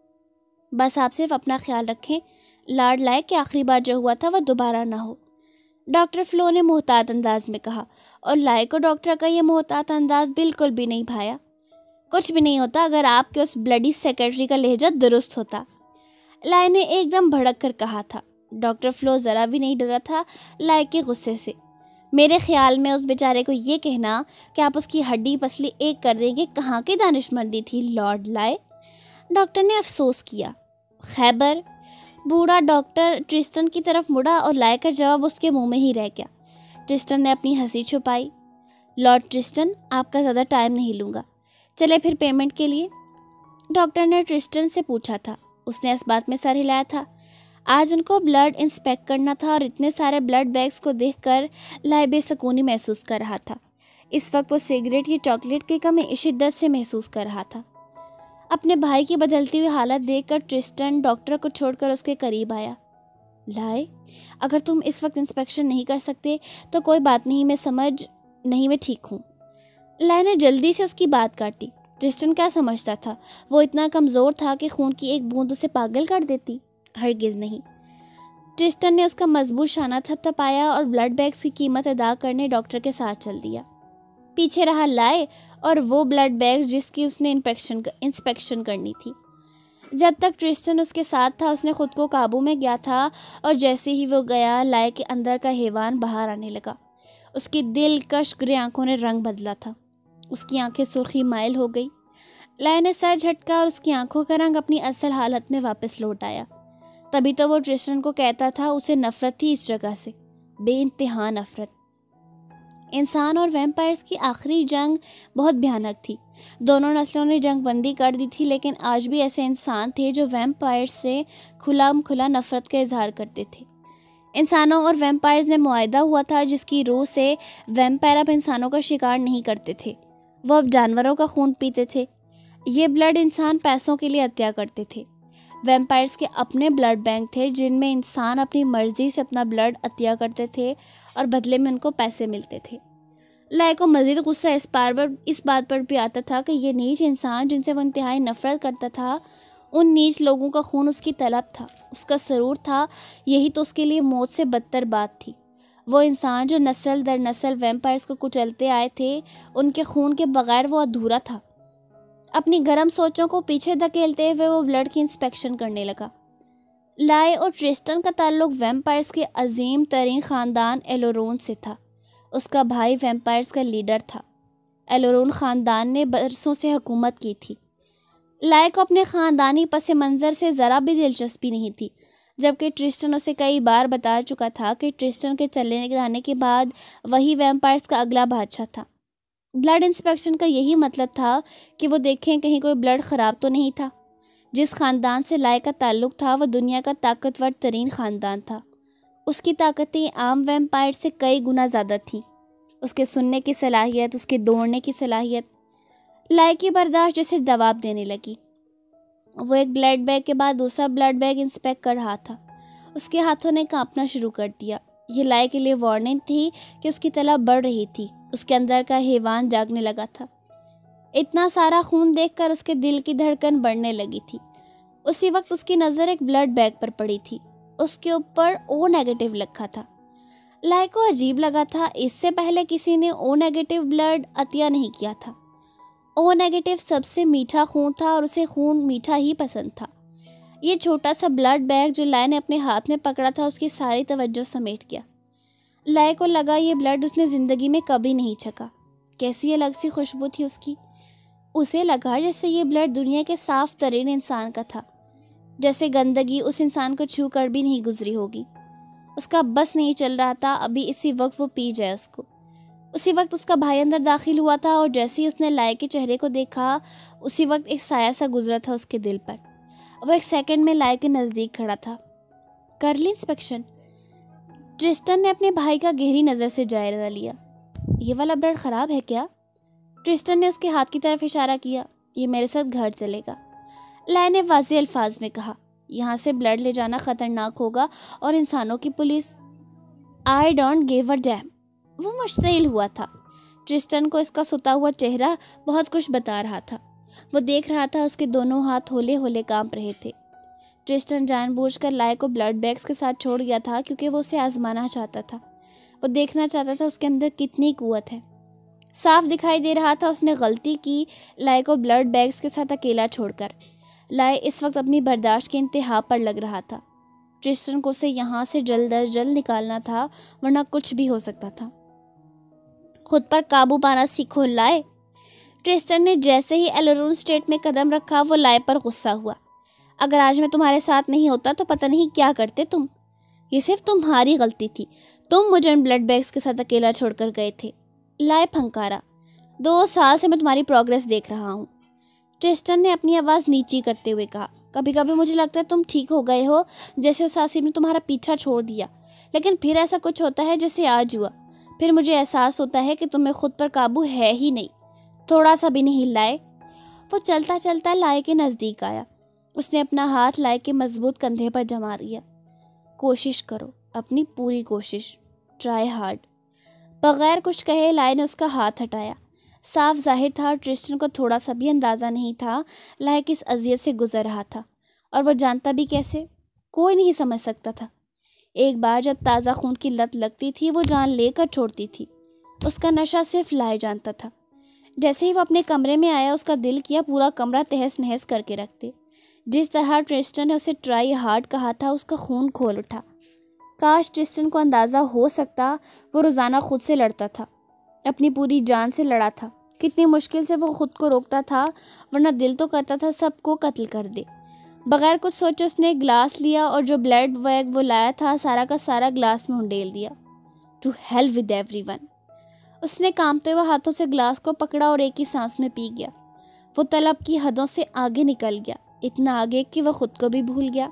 بس آپ صرف اپنا خیال رکھیں لارڈ لائے کہ آخری بار جو ہوا تھا وہ دوبارہ نہ ہو، ڈاکٹر فلو نے محتاط انداز میں کہا، اور لائے کو ڈاکٹر کا یہ محتاط انداز بالکل بھی نہیں بھایا۔ کچھ بھی نہیں ہوتا اگر آپ کے اس بلڈی سیکرٹری کا لہجہ درست ہوتا، لائے نے ایک دم بھڑک کر کہا تھا۔ ڈاکٹر فلو ذرا بھی نہیں ڈرا تھا لائے کے غصے سے۔ میرے خیال میں اس بیچارے کو یہ کہنا کہ آپ اس کی ہڈی پسلی ایک کر دیں گے کہاں کی دانشمندی تھی لارڈ لائے، ڈاکٹر نے افسوس کیا۔ خیبر، بوڑھا ڈاکٹر ٹرسٹن کی طرف مڑا اور لائے کا جواب اس کے منہ میں ہی رہ گیا۔ ٹرسٹن نے اپنی ہنسی چھپائی۔ لارڈ ٹرسٹن، آپ کا زیادہ ٹائم نہیں لوں گا، चले फिर पेमेंट के लिए? डॉक्टर ने ट्रिस्टन से पूछा था। उसने इस बात में सर हिलाया था। आज उनको ब्लड इंस्पेक्ट करना था और इतने सारे ब्लड बैग्स को देखकर लाए बेसुकूनी महसूस कर रहा था। इस वक्त वो सिगरेट या चॉकलेट की कमी शिद्दत से महसूस कर रहा था। अपने भाई की बदलती हुई हालत देखकर ट्रिस्टन डॉक्टर को छोड़कर उसके करीब आया। लाए, अगर तुम इस वक्त इंस्पेक्शन नहीं कर सकते तो कोई बात नहीं, मैं ठीक हूँ। लाए ने जल्दी से उसकी बात काटी। ट्रिस्टन क्या समझता था? वो इतना कमज़ोर था कि खून की एक बूंद उसे पागल कर देती? हरगिज़ नहीं। ट्रिस्टन ने उसका मजबूत शाना थपथपाया और ब्लड बैग्स की कीमत अदा करने डॉक्टर के साथ चल दिया। पीछे रहा लाए और वो ब्लड बैग जिसकी उसने इंस्पेक्शन करनी थी। जब तक ट्रिस्टन उसके साथ था उसने खुद को काबू में किया था, और जैसे ही वो गया लाए के अंदर का हैवान बाहर आने लगा। उसकी दिलकश ग्रे आंखों ने रंग बदला था। उसकी आंखें सुर्खी माइल हो गई। लाए ने सर झटका और उसकी आंखों का रंग अपनी असल हालत में वापस लौट आया। तभी तो वो ट्रिस्टन को कहता था उसे नफरत थी इस जगह से, बेइंतहा नफरत। इंसान और वैम्पायर्स की आखिरी जंग बहुत भयानक थी। दोनों नस्लों ने जंग बंदी कर दी थी, लेकिन आज भी ऐसे इंसान थे जो वैम्पायर्स से खुला नफरत का इजहार करते थे। इंसानों और वैम्पायर्स ने मुआहदा हुआ था जिसकी रूह से वैम्पायर अब इंसानों का शिकार नहीं करते थे, वो अब जानवरों का खून पीते थे। ये ब्लड इंसान पैसों के लिए हत्या करते थे। वैम्पायर्स के अपने ब्लड बैंक थे जिनमें इंसान अपनी मर्जी से अपना ब्लड हत्या करते थे और बदले में उनको पैसे मिलते थे। लाए को मज़ीद गुस्सा इस बात पर भी आता था कि ये नीच इंसान जिनसे वो इंतहाई नफरत करता था, उन नीच लोगों का खून उसकी तलब था, उसका सरूर था। यही तो उसके लिए मौत से बदतर बात थी। वो इंसान जो नस्ल दर नस्ल वैम्पायर्स को कुचलते आए थे, उनके खून के बगैर वो अधूरा था। अपनी गर्म सोचों को पीछे धकेलते हुए वो ब्लड की इंस्पेक्शन करने लगा। लाए और ट्रिस्टन का ताल्लुक वैम्पायर्स के अजीम तरीन ख़ानदान एलोरोन से था। उसका भाई वैम्पायर्स का लीडर था। एलोरोन ख़ानदान ने बरसों से हुकूमत की थी। लाए को अपने ख़ानदानी पस मंज़र से ज़रा भी दिलचस्पी नहीं थी, जबकि ट्रिस्टन उसे कई बार बता चुका था कि ट्रिस्टन के चले जाने के बाद वही वैम्पायर्स का अगला बादशाह था। ब्लड इंस्पेक्शन का यही मतलब था कि वो देखें कहीं कोई ब्लड ख़राब तो नहीं था। जिस ख़ानदान से लाए का ताल्लुक़ था वो दुनिया का ताकतवर तरीन ख़ानदान था। उसकी ताकतें आम वैम्पायर से कई गुना ज़्यादा थीं। उसके सुनने की सलाहियत, उसके दौड़ने की सलाहियत। लाए की बर्दाश्त जैसे दबाव देने लगी। वो एक ब्लड बैग के बाद दूसरा ब्लड बैग इंस्पेक्ट कर रहा था। उसके हाथों ने कांपना शुरू कर दिया। ये लाए के लिए वार्निंग थी कि उसकी तलब बढ़ रही थी। उसके अंदर का हैवान जागने लगा था। इतना सारा खून देखकर उसके दिल की धड़कन बढ़ने लगी थी। उसी वक्त उसकी नज़र एक ब्लड बैग पर पड़ी थी। उसके ऊपर ओ नेगेटिव लिखा था। लाए को अजीब लगा था, इससे पहले किसी ने ओ नेगेटिव ब्लड अतिया नहीं किया था। ओ नेगेटिव सबसे मीठा खून था और उसे खून मीठा ही पसंद था। ये छोटा सा ब्लड बैग जो लाए ने अपने हाथ में पकड़ा था उसकी सारी तवज्जो समेट गया। लाए को लगा ये ब्लड उसने ज़िंदगी में कभी नहीं छका। कैसी अलग सी खुशबू थी उसकी। उसे लगा जैसे ये ब्लड दुनिया के साफ तरीन इंसान का था, जैसे गंदगी उस इंसान को छू कर भी नहीं गुजरी होगी। उसका बस नहीं चल रहा था अभी इसी वक्त वो पी जाए उसको। उसी वक्त उसका भाई अंदर दाखिल हुआ था और जैसे ही उसने लाए के चेहरे को देखा उसी वक्त एक साया सा गुजरा था उसके दिल पर। वो एक सेकंड में लाए के नज़दीक खड़ा था। कर ली इंस्पेक्शन? ट्रिस्टन ने अपने भाई का गहरी नज़र से जायजा लिया। ये वाला ब्लड ख़राब है क्या? ट्रिस्टन ने उसके हाथ की तरफ इशारा किया। ये मेरे साथ घर चलेगा, लाए ने वाज़ेह अल्फाज में कहा। यहाँ से ब्लड ले जाना ख़तरनाक होगा और इंसानों की police. I don't give a damn. वो मुश्तइल हुआ था। ट्रिस्टन को इसका सुता हुआ चेहरा बहुत कुछ बता रहा था। वो देख रहा था उसके दोनों हाथ होले होले कांप रहे थे। ट्रिस्टन जानबूझकर लाए को ब्लड बैग्स के साथ छोड़ गया था क्योंकि वो उसे आजमाना चाहता था। वो देखना चाहता था उसके अंदर कितनी कुव्वत है। साफ दिखाई दे रहा था उसने गलती की लाए को ब्लड बैग्स के साथ अकेला छोड़कर। लाए इस वक्त अपनी बर्दाश्त की इंतहा पर लग रहा था। ट्रिस्टन को उसे यहाँ से जल्द अज जल्द निकालना था, वरना कुछ भी हो सकता था। खुद पर काबू पाना सीखो लाए। ट्रिस्टन ने जैसे ही एलोरोन स्टेट में कदम रखा वो लाए पर गुस्सा हुआ। अगर आज मैं तुम्हारे साथ नहीं होता तो पता नहीं क्या करते तुम। ये सिर्फ तुम्हारी गलती थी, तुम मुझे ब्लड बैग्स के साथ अकेला छोड़कर गए थे। लाए फंकारा। 2 سال سے میں تمہاری پروگریس دیکھ رہا ہوں۔ ٹرسٹن نے اپنی آواز نیچی کرتے ہوئے کہا۔ کبھی کبھی مجھے لگتا ہے تم ٹھیک ہو گئے ہو، جیسے اس آصف نے تمہارا پیچھا چھوڑ دیا، لیکن پھر ایسا کچھ ہوتا ہے جیسے آج ہوا۔ پھر مجھے احساس ہوتا ہے کہ تمہیں خود پر قابو ہے ہی نہیں، تھوڑا سا بھی نہیں لائے۔ وہ چلتا چلتا لائے کے نزدیک آیا۔ اس نے اپنا ہاتھ لائے کے مضبوط کندھے پر جما دیا۔ کوشش کرو، اپنی پوری کوشش، ٹرائی ہارڈ۔ بغیر کچھ کہے لائے نے اس کا ہاتھ ہٹایا۔ صاف ظاہر تھا ٹرسٹن کو تھوڑا سا بھی اندازہ نہیں تھا لائے کس اذیت سے گزر رہا تھا، اور وہ جانتا بھی کیسے؟ کوئی نہیں سمجھ سکتا تھا۔ ایک بار جب تازہ خون کی لت لگتی تھی وہ جان لے کر چھوڑتی تھی۔ اس کا نشہ صرف لائے جانتا تھا۔ جیسے ہی وہ اپنے کمرے میں آیا اس کا دل کیا پورا کمرہ تہس نہس کر کے رکھ دے۔ جس طرح ٹرسٹن نے اسے ٹرائی ہارڈ کہا تھا اس کا خون کھول اٹھا۔ کاش ٹرسٹن کو اندازہ ہو سکتا وہ روزانہ خود سے لڑتا تھا، اپنی پوری جان سے لڑا تھا۔ کتنی مشکل سے وہ خود کو روکتا تھا، ورنہ دل تو کرتا تھا سب کو قتل کر دے۔ بغیر کچھ سوچے اس نے ایک گلاس لیا اور جو بلڈ ویگ وہ لایا تھا سارا کا سارا گلاس میں ہنڈیل دیا۔ To hell with everyone. اس نے کانپتے ہوئے ہاتھوں سے گلاس کو پکڑا اور ایک ہی سانس میں پی گیا۔ وہ طلب کی حدوں سے آگے نکل گیا، اتنا آگے کہ وہ خود کو بھی بھول گیا۔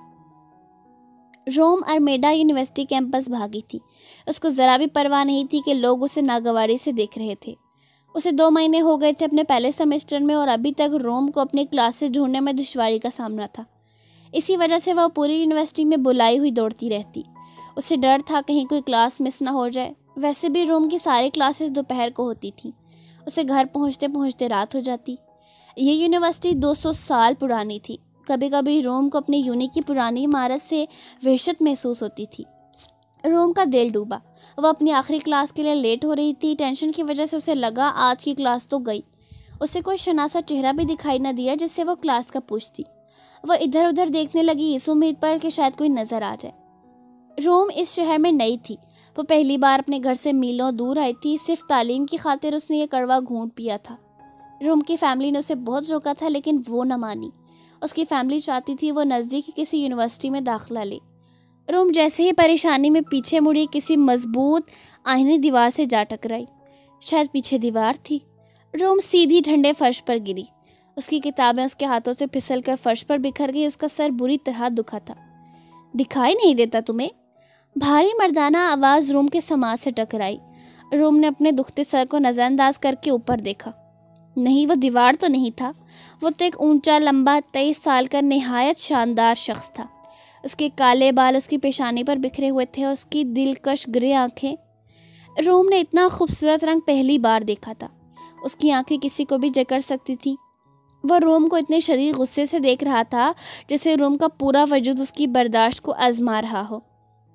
روم ارمیڈا یونیورسٹی کیمپس بھاگی تھی۔ اس کو ذرا بھی پرواہ نہیں تھی کہ لوگ اسے ناگواری سے دیکھ رہے تھے۔ اسے 2 مہینے ہو گئے تھے اپنے پہلے سیمسٹر میں، اور ابھی تک روم کو اپنے کلاسز ڈھونڈنے میں دشواری کا سامنا تھا۔ اسی وجہ سے وہ پوری یونیورسٹی میں بلائی ہوئی دوڑتی رہتی۔ اسے ڈر تھا کہیں کوئی کلاس مس نہ ہو جائے۔ ویسے بھی روم کی ساری کلاسز دوپہر کو ہوتی تھیں۔ اسے گھر پہنچتے پہنچتے رات ہو جاتی۔ یہ یونیورسٹی 200 سال پرانی تھی۔ کبھی کبھی روم کو اپنی یونی کی پرانی عمارت سے وحشت محسوس ہوتی تھی۔ روم کا دل ڈوبا۔ وہ اپنی آخری کلاس کے لیے لیٹ ہو رہی تھی۔ ٹینشن کی وجہ سے اسے لگا آج کی کلاس تو گئی۔ اسے کوئی شناسا چہرہ بھی دکھائی نہ دیا جس سے وہ کلاس کا پوچھتی۔ وہ ادھر ادھر دیکھنے لگی اس امید پر کہ شاید کوئی نظر آ جائے۔ روم اس شہر میں نئی تھی۔ وہ پہلی بار اپنے گھر سے میلوں دور آئی تھی۔ صرف تعلیم کی خاطر اس نے یہ کڑوا گھونٹ پیا تھا۔ روم کی فیملی نے اسے بہت روکا تھا لیکن وہ نہ مانی۔ اس کی فیملی چاہتی تھی وہ نزدیک کسی یونیورسٹی میں داخلہ لے۔ روم جیسے ہی پریشانی میں پیچھے مڑی کسی مضبوط آہنی دیوار سے جا ٹکرائی۔ شاید پیچھے دیوار تھی۔ روم سیدھی ٹھنڈے فرش پر گری۔ اس کی کتابیں اس کے ہاتھوں سے پھسل کر فرش پر بکھر گئی۔ اس کا سر بری طرح دکھا تھا۔ دکھائی نہیں دیتا تمہیں؟ بھاری مردانہ آواز روم کے سماعت سے ٹکرائی۔ روم نے اپنے دکھتے سر کو نظر انداز کر کے اوپر دیکھا۔ نہیں، وہ دیوار تو نہیں تھا، وہ تو ایک اونچا لمبا 23 سال کا نہایت شاندار شخص تھا۔ اس کے کالے بال اس کی پیشانی پر بکھرے ہوئے تھے اور اس کی دلکش گرے آنکھیں۔ روم نے اتنا خوبصورت رنگ پہلی بار دیکھا تھا۔ اس کی آنکھیں کسی کو بھی جکڑ سکتی تھی۔ وہ روم کو اتنے شدید غصے سے دیکھ رہا تھا جیسے روم کا پورا وجود اس کی برداشت کو آزما رہا ہو۔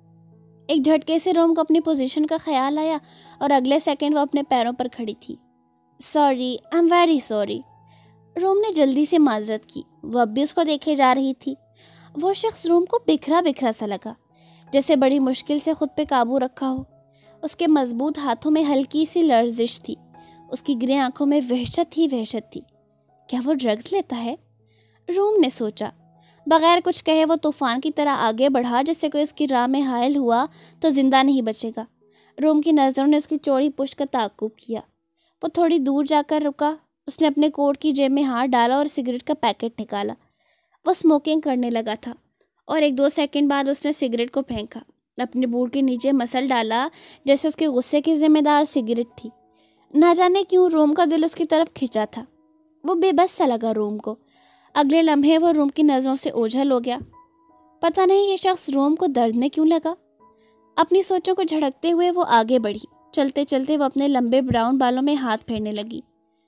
ایک جھٹکے سے روم کو اپنی پوزیشن کا خیال آیا اور اگلے سیکنڈ وہ اپنے پیروں پر کھڑی تھی۔ Sorry, I am very sorry. روم نے جلدی سے معذرت کی۔ وہ اب بھی اس کو دیکھے جا رہی تھی۔ وہ شخص روم کو بکھرا بکھرا سا لگا، جیسے بڑی مشکل سے خود پہ قابو رکھا ہو۔ اس کے مضبوط ہاتھوں میں ہلکی سی لرزش تھی۔ اس کی گرے آنکھوں میں وحشت ہی وحشت تھی۔ کیا وہ ڈرگز لیتا ہے؟ روم نے سوچا۔ بغیر کچھ کہے وہ طوفان کی طرح آگے بڑھا، جس سے کوئی اس کی راہ میں حائل ہوا تو زندہ نہیں بچے گا۔ روم کی نظروں نے اس کی چوڑی پشت کا تعاقب کیا۔ وہ تھوڑی دور جا کر رکا۔ اس نے اپنے کوٹ کی جیب میں ہاتھ ڈالا اور سگریٹ کا پیکٹ نکالا۔ وہ اسموکنگ کرنے لگا تھا اور 1-2 سیکنڈ بعد اس نے سگریٹ کو پھینکا، اپنے بوٹ کے نیچے مسل ڈالا جیسے اس کے غصے کی ذمہ دار سگریٹ تھی۔ نہ جانے کیوں روم کا دل اس کی طرف کھنچا تھا۔ وہ بے بس سا لگا روم کو۔ اگلے لمحے وہ روم کی نظروں سے اوجھل ہو گیا۔ پتہ نہیں یہ شخص روم کو درد میں کیوں لگا۔ اپنی سوچوں کو جھڑکتے ہوئے وہ آگے بڑھی۔ چلتے چلتے وہ اپنے لمبے براؤن بالوں میں ہاتھ پھیرنے لگی۔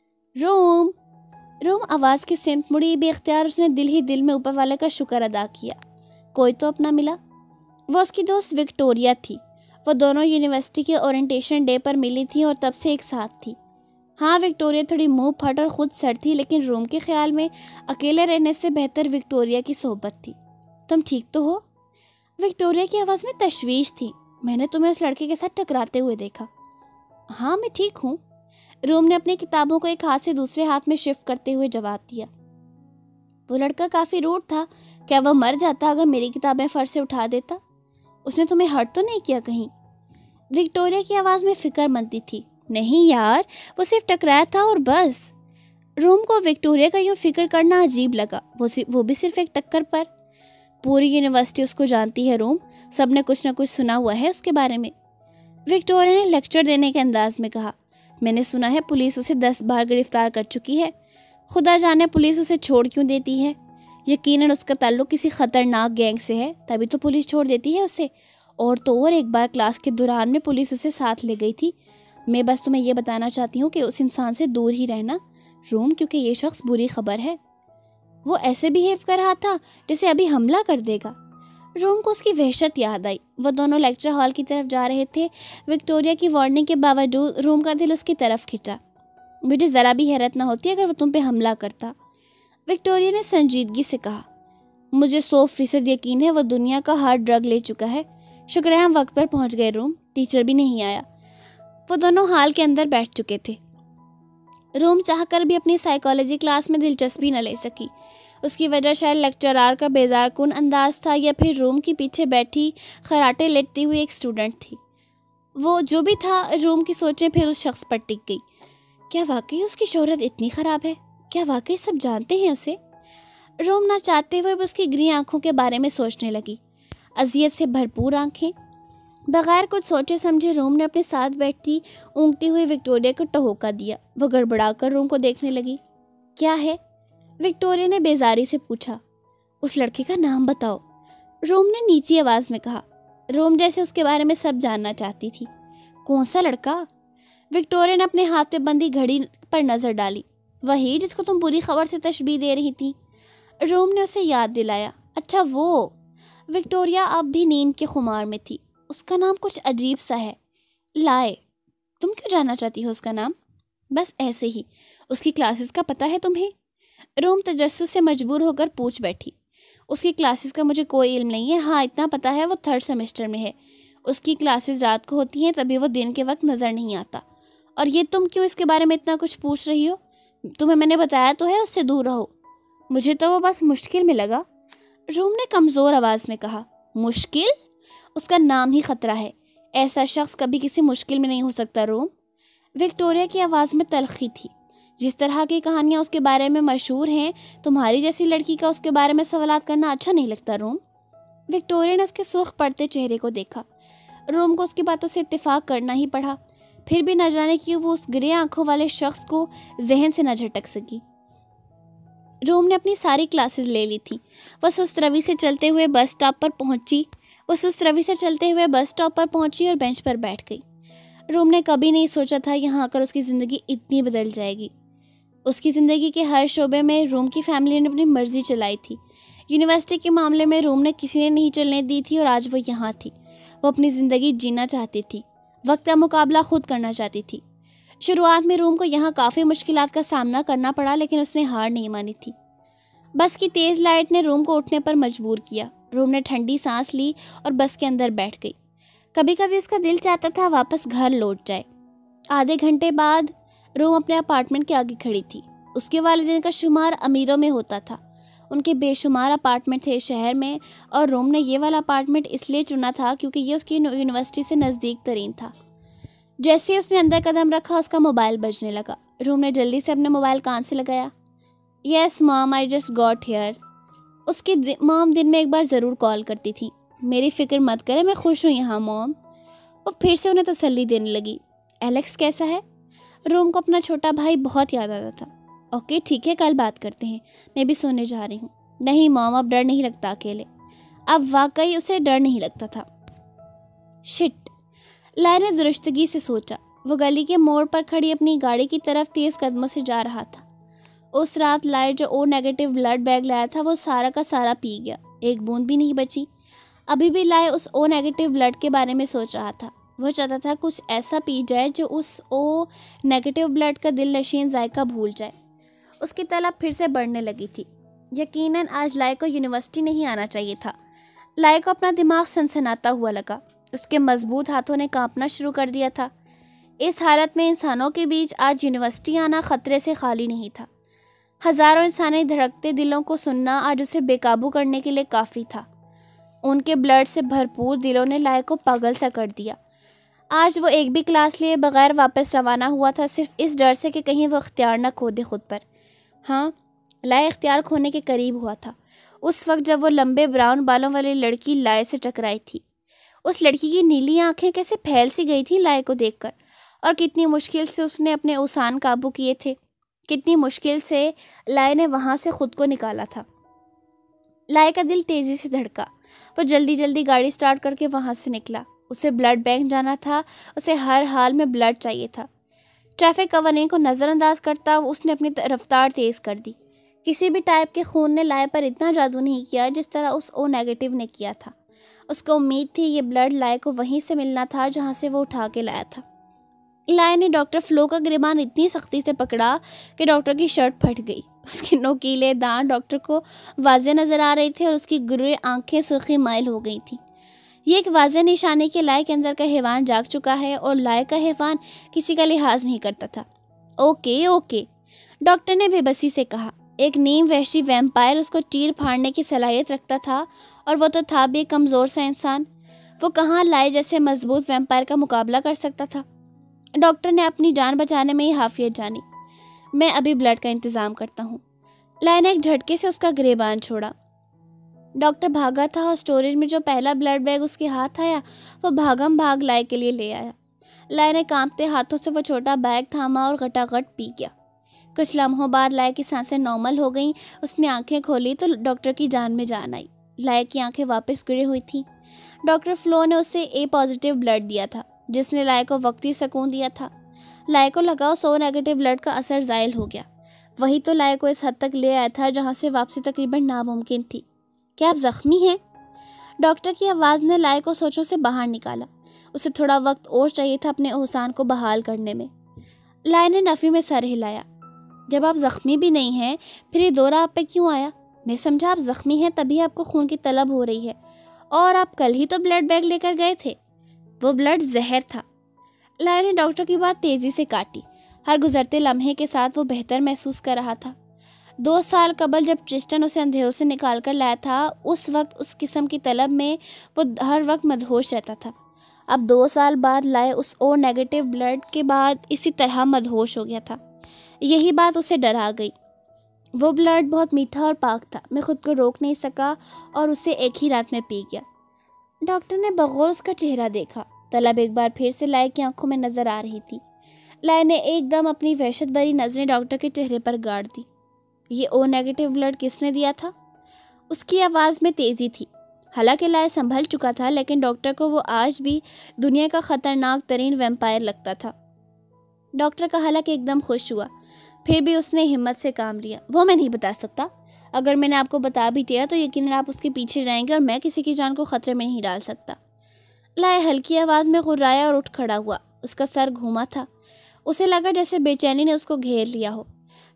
روم آواز کی سمت مڑی۔ بے اختیار اس نے دل ہی دل میں اوپر والے کا شکر ادا کیا، کوئی تو اپنا ملا۔ وہ اس کی دوست وکٹوریا تھی۔ وہ دونوں یونیورسٹی کے اورینٹیشن ڈے پر ملی تھی اور تب سے ایک ساتھ تھی۔ ہاں، وکٹوریا تھوڑی منہ پھٹ اور خود سر تھی، لیکن روم کے خیال میں اکیلے رہنے سے بہتر وکٹوریا کی صحبت تھی۔ تم ٹھیک تو ہو؟ وکٹوریا کی آواز میں تشویش تھی۔ میں نے تمہیں اس لڑکے کے ساتھ ٹکراتے ہوئے دیکھا۔ ہاں، میں ٹھیک ہوں۔ روم نے اپنی کتابوں کو ایک ہاتھ سے دوسرے ہاتھ میں شفٹ کرتے ہوئے جواب دیا۔ وہ لڑکا کافی روڈ تھا۔ کیا وہ مر جاتا اگر میری کتابیں فرش سے اٹھا دیتا؟ اس نے تمہیں ہرٹ تو نہیں کیا کہیں؟ وکٹوریا کی آواز میں فکر مندی تھی۔ نہیں یار، وہ صرف ٹکرایا تھا اور بس۔ روم کو وکٹوریہ کا یہ فکر کرنا عجیب لگا، وہ بھی صرف ایک ٹکر پر۔ پوری یونیورسٹی اس کو جانتی ہے روم، سب نے کچھ نہ کچھ سنا ہوا ہے اس کے بارے میں۔ وکٹوریہ نے لیکچر دینے کے انداز میں کہا، میں نے سنا ہے پولیس اسے 10 بار گرفتار کر چکی ہے، خدا جانے پولیس اسے چھوڑ کیوں دیتی ہے۔ یقیناً اس کا تعلق کسی خطرناک گینگ سے ہے، تبھی تو پولیس چھوڑ دیتی ہے اسے۔ اور تو اور ایک بار کلاس کے دوران میں پولیس اسے ساتھ لے گئی تھی۔ میں بس تمہیں یہ بتانا چاہتی ہوں کہ اس انسان سے دور ہی رہنا روم، کیونکہ یہ شخص بری خبر ہے۔ وہ ایسے بیہیو کر رہا تھا جیسے ابھی حملہ کر دے گا۔ روم کو اس کی وحشت یاد آئی۔ وہ دونوں لیکچر ہال کی طرف جا رہے تھے۔ وکٹوریہ کی وارننگ کے باوجود روم کا دل اس کی طرف کھنچا۔ مجھے ذرا بھی حیرت نہ ہوتی اگر وہ تم پہ حملہ کرتا، وکٹوریہ نے سنجیدگی سے کہا۔ مجھے 100% یقین ہے وہ دنیا کا ہر ڈرگ لے چکا ہے۔ شکر ہے ہم وقت پر پہنچ گئے روم، ٹیچر بھی نہیں آیا۔ وہ دونوں ہال کے اندر بیٹھ چکے تھے۔ روم چاہ کر بھی اپنی سائیکالوجی کلاس میں دلچسپی نہ لے سکی۔ اس کی وجہ شاید لیکچرار کا بیزار کن انداز تھا یا پھر روم کے پیچھے بیٹھی خراٹے لیٹتی ہوئی ایک اسٹوڈنٹ تھی۔ وہ جو بھی تھا، روم کی سوچیں پھر اس شخص پر ٹک گئی۔ کیا واقعی اس کی شہرت اتنی خراب ہے؟ کیا واقعی سب جانتے ہیں اسے؟ روم نہ چاہتے ہوئے اس کی گری آنکھوں کے بارے میں سوچنے لگی، اذیت سے بھرپور آنکھیں۔ بغیر کچھ سوچے سمجھے روم نے اپنے ساتھ بیٹھتی اونگتی ہوئی وکٹوریہ کو ٹہوکا دیا۔ وہ گڑبڑا کر روم کو دیکھنے لگی۔ کیا ہے؟ وکٹوریہ نے بیزاری سے پوچھا۔ اس لڑکے کا نام بتاؤ، روم نے نیچی آواز میں کہا۔ روم جیسے اس کے بارے میں سب جاننا چاہتی تھی۔ کون سا لڑکا؟ وکٹوریہ نے اپنے ہاتھ میں بندی گھڑی پر نظر ڈالی۔ وہی جس کو تم بری خبر سے تشبیہ دے رہی تھی۔ روم نے اسے یاد دلایا۔ اچھا وہ۔ وکٹوریہ اب بھی نیند کے خمار میں تھی۔ اس کا نام کچھ عجیب سا ہے، لائے۔ تم کیوں جاننا چاہتی ہو اس کا نام؟ بس ایسے ہی۔ اس کی کلاسز کا پتہ ہے تمہیں؟ روم تجسس سے مجبور ہو کر پوچھ بیٹھی۔ اس کی کلاسز کا مجھے کوئی علم نہیں ہے، ہاں اتنا پتہ ہے وہ 3rd سیمسٹر میں ہے۔ اس کی کلاسز رات کو ہوتی ہیں، تبھی وہ دن کے وقت نظر نہیں آتا۔ اور یہ تم کیوں اس کے بارے میں اتنا کچھ پوچھ رہی ہو؟ تمہیں میں نے بتایا تو ہے اس سے دور رہو۔ مجھے تو وہ بس مشکل میں لگا، روم نے کمزور آواز میں کہا۔ مشکل؟ اس کا نام ہی خطرہ ہے۔ ایسا شخص کبھی کسی مشکل میں نہیں ہو سکتا روم۔ وکٹوریہ کی آواز میں تلخی تھی۔ جس طرح کی کہانیاں اس کے بارے میں مشہور ہیں، تمہاری جیسی لڑکی کا اس کے بارے میں سوالات کرنا اچھا نہیں لگتا روم۔ وکٹوریہ نے اس کے سرخ پڑتے چہرے کو دیکھا۔ روم کو اس کی باتوں سے اتفاق کرنا ہی پڑا، پھر بھی نہ جانے کیوں وہ اس گرے آنکھوں والے شخص کو ذہن سے نہ جھٹک سکی۔ روم نے اپنی ساری کلاسز لے لی تھی۔ وہ سست روی سے چلتے ہوئے بس اسٹاپ پر پہنچی اور بینچ پر بیٹھ گئی۔ روم نے کبھی نہیں سوچا تھا یہاں آ کر اس کی زندگی اتنی بدل جائے گی۔ اس کی زندگی کے ہر شعبے میں روم کی فیملی نے اپنی مرضی چلائی تھی۔ یونیورسٹی کے معاملے میں روم نے کسی نے نہیں چلنے دی تھی اور آج وہ یہاں تھی۔ وہ اپنی زندگی جینا چاہتی تھی، وقت کا مقابلہ خود کرنا چاہتی تھی۔ شروعات میں روم کو یہاں کافی مشکلات کا سامنا کرنا پڑا، لیکن اس نے ہار نہیں مانی تھی۔ بس کی تیز لائٹ نے روم کو اٹھنے پر مجبور کیا۔ روم نے ٹھنڈی سانس لی اور بس کے اندر بیٹھ گئی۔ کبھی کبھی اس کا دل چاہتا تھا واپس گھر لوٹ جائے۔ آدھے گھنٹے بعد روم اپنے اپارٹمنٹ کے آگے کھڑی تھی۔ اس کے والدین کا شمار امیروں میں ہوتا تھا۔ ان کے بے شمار اپارٹمنٹ تھے شہر میں، اور روم نے یہ والا اپارٹمنٹ اس لیے چنا تھا کیونکہ یہ اس کی یونیورسٹی سے نزدیک ترین تھا۔ جیسے اس نے اندر قدم رکھا، اس کا موبائل بجنے لگا۔ روم نے جلدی سے اپنا موبائل کان سے لگایا۔ Yes mom, I just got here. اس کی مام دن میں ایک بار ضرور کال کرتی تھی۔ میری فکر مت کرے، میں خوش ہوں یہاں مام۔ وہ پھر سے انہیں تسلی دینے لگی۔ ایلیکس کیسا ہے؟ روم کو اپنا چھوٹا بھائی بہت یاد آتا تھا۔ اوکے ٹھیک ہے، کل بات کرتے ہیں، میں بھی سونے جا رہی ہوں۔ نہیں مام، اب ڈر نہیں لگتا اکیلے۔ اب واقعی اسے ڈر نہیں لگتا تھا۔ شٹ، لائے نے درستگی سے سوچا۔ وہ گلی کے موڑ پر کھڑی اپنی گاڑی کی طرف تیز قدموں سے جا رہا تھا۔ اس رات لائے جو O- بلڈ بیگ لایا تھا وہ سارا کا سارا پی گیا، ایک بوند بھی نہیں بچی۔ ابھی بھی لائے اس O- بلڈ کے بارے میں سوچ رہا تھا۔ وہ چاہتا تھا کچھ ایسا پی جائے جو اس O- بلڈ کا دل نشین ذائقہ بھول جائے۔ اس کی طلب پھر سے بڑھنے لگی تھی۔ یقیناً آج لائے کو یونیورسٹی نہیں آنا چاہیے تھا۔ لائے کو اپنا دماغ سنسناتا ہوا لگا۔ اس کے مضبوط ہاتھوں نے کانپنا شروع کر دیا تھا۔ اس حالت میں انسانوں کے بیچ آج یونیورسٹی آنا خطرے سے خالی نہیں تھا۔ ہزاروں انسانی دھڑکتے دلوں کو سننا آج اسے بے قابو کرنے کے لیے کافی تھا۔ ان کے بلڈ سے بھرپور دلوں نے لائے کو پاگل سا کر دیا۔ آج وہ ایک بھی کلاس لیے بغیر واپس روانہ ہوا تھا، صرف اس ڈر سے کہ کہیں وہ اختیار نہ کھو دے خود پر۔ ہاں، لائے اختیار کھونے کے قریب ہوا تھا اس وقت جب وہ لمبے براؤن بالوں والی لڑکی لائے سے ٹکرائی تھی۔ اس لڑکی کی نیلی آنکھیں کیسے پھیل سی گئی تھی لائے کو دیکھ کر، اور کتنی مشکل سے اس نے اپنے اوسان قابو کیے تھے، کتنی مشکل سے لائے نے وہاں سے خود کو نکالا تھا۔ لائے کا دل تیزی سے دھڑکا، وہ جلدی جلدی گاڑی سٹارٹ کر کے وہاں سے نکلا۔ اسے بلڈ بینک جانا تھا، اسے ہر حال میں بلڈ چاہیے تھا۔ ٹریفک قوانین کو نظر انداز کرتا اس نے اپنی رفتار تیز کر دی۔ کسی بھی ٹائپ کے خون نے لائے پر اتنا جادو نہیں کیا جس طرح اس او نیگیٹو نے کیا تھا۔ اس کو امید تھی یہ بلڈ لائے کو وہیں سے ملنا تھا جہاں سے وہ اٹھا کے لایا تھا۔ لائے نے ڈاکٹر فلو کا گریبان اتنی سختی سے پکڑا کہ ڈاکٹر کی شرٹ پھٹ گئی۔ اس کے نوکیلے دانت ڈاکٹر کو واضح نظر آ رہے تھے اور اس کی گرے آنکھیں سرخی مائل ہو گئی تھیں۔ یہ ایک واضح نشانی کہ لائے کے اندر کا حیوان جاگ چکا ہے اور لائے کا حیوان کسی کا لحاظ نہیں کرتا تھا۔ اوکے، ڈاکٹر نے بے بسی سے کہا۔ ایک نیم وحشی ویمپائر اس کو چیر پھاڑنے کی صلاحیت رکھتا تھا، اور وہ تو تھا بھی کمزور سا انسان۔ وہ کہاں لائے جیسے مضبوط ویمپائر کا مقابلہ کر سکتا تھا؟ ڈاکٹر نے اپنی جان بچانے میں ہی حافظیت جانی۔ میں ابھی بلڈ کا انتظام کرتا ہوں۔ لائے نے ایک جھٹکے سے اس کا گریبان چھوڑا۔ ڈاکٹر بھاگا تھا اور اسٹوریج میں جو پہلا بلڈ بیگ اس کے ہاتھ آیا وہ بھاگم بھاگ لائے کے لیے لے آیا۔ لائے نے کانپتے ہاتھوں سے وہ چھوٹا بیگ تھاما اور گھٹاگھٹ پی گیا۔ کچھ لمحوں بعد لائے کی سانسیں نارمل ہو گئیں۔ اس نے آنکھیں کھولی تو ڈاکٹر کی جان میں جان آئی۔ لائے کی آنکھیں واپس گڑی ہوئی تھیں۔ ڈاکٹر فلو نے اسے اے پازیٹیو بلڈ دیا تھا جس نے لائے کو وقتی سکون دیا تھا۔ لائے کو لگا اس او نیگیٹو بلڈ کا اثر زائل ہو گیا۔ وہی تو لائے کو اس حد تک لے آیا تھا جہاں سے واپسی تقریباً ناممکن تھی۔ کیا آپ زخمی ہیں؟ ڈاکٹر کی آواز نے لائے کو سوچوں سے باہر نکالا۔ اسے تھوڑا وقت اور چاہیے تھا اپنے اوسان کو بحال کرنے میں۔ لائے نے نفی میں سر ہلایا۔ جب آپ زخمی بھی نہیں ہیں پھر یہ دورہ آپ پہ کیوں آیا؟ میں سمجھا آپ زخمی ہیں تبھی آپ کو خون کی طلب ہو رہی ہے، اور آپ کل ہی تو بلڈ بیگ لے کر گئے تھے۔ وہ بلڈ زہر تھا۔ لائے نے ڈاکٹر کی بات تیزی سے کاٹی۔ ہر گزرتے لمحے کے ساتھ وہ بہتر محسوس کر رہا تھا۔ 2 سال قبل جب ٹرسٹن اسے اندھیروں سے نکال کر لایا تھا اس وقت اس قسم کی طلب میں وہ ہر وقت مدہوش رہتا تھا۔ اب 2 سال بعد لائے اس او نیگیٹو بلڈ کے بعد اسی طرح مدہوش ہو گیا تھا۔ یہی بات اسے ڈرا گئی۔ وہ بلڈ بہت میٹھا اور پاک تھا۔ میں خود کو روک نہیں سکا اور اسے ایک ہی رات میں پی گیا۔ ڈاکٹر نے بغور اس کا چہرہ دیکھا۔ طلب ایک بار پھر سے لائے کی آنکھوں میں نظر آ رہی تھی۔ لائے نے ایک دم اپنی وحشت بھری نظریں ڈاکٹر کے چہرے پر گاڑ دی۔ یہ او نیگیٹو بلڈ کس نے دیا تھا؟ اس کی آواز میں تیزی تھی۔ حالانکہ لائے سنبھل چکا تھا لیکن ڈاکٹر کو وہ آج بھی دنیا کا خطرناک ترین ویمپائر لگتا تھا۔ ڈاکٹر کا حالانکہ ایک دم خوش ہوا، پھر بھی اس نے ہمت سے کام لیا۔ وہ میں نہیں بتا سکتا۔ اگر میں نے آپ کو بتا بھی دیا تو یقیناً آپ اس کے پیچھے جائیں گے اور میں کسی کی جان کو خطرے میں نہیں ڈال سکتا۔ لائے ہلکی آواز میں غرایا اور اٹھ کھڑا ہوا۔ اس کا سر گھوما تھا۔ اسے لگا جیسے بے چینی نے اس کو گھیر لیا ہو۔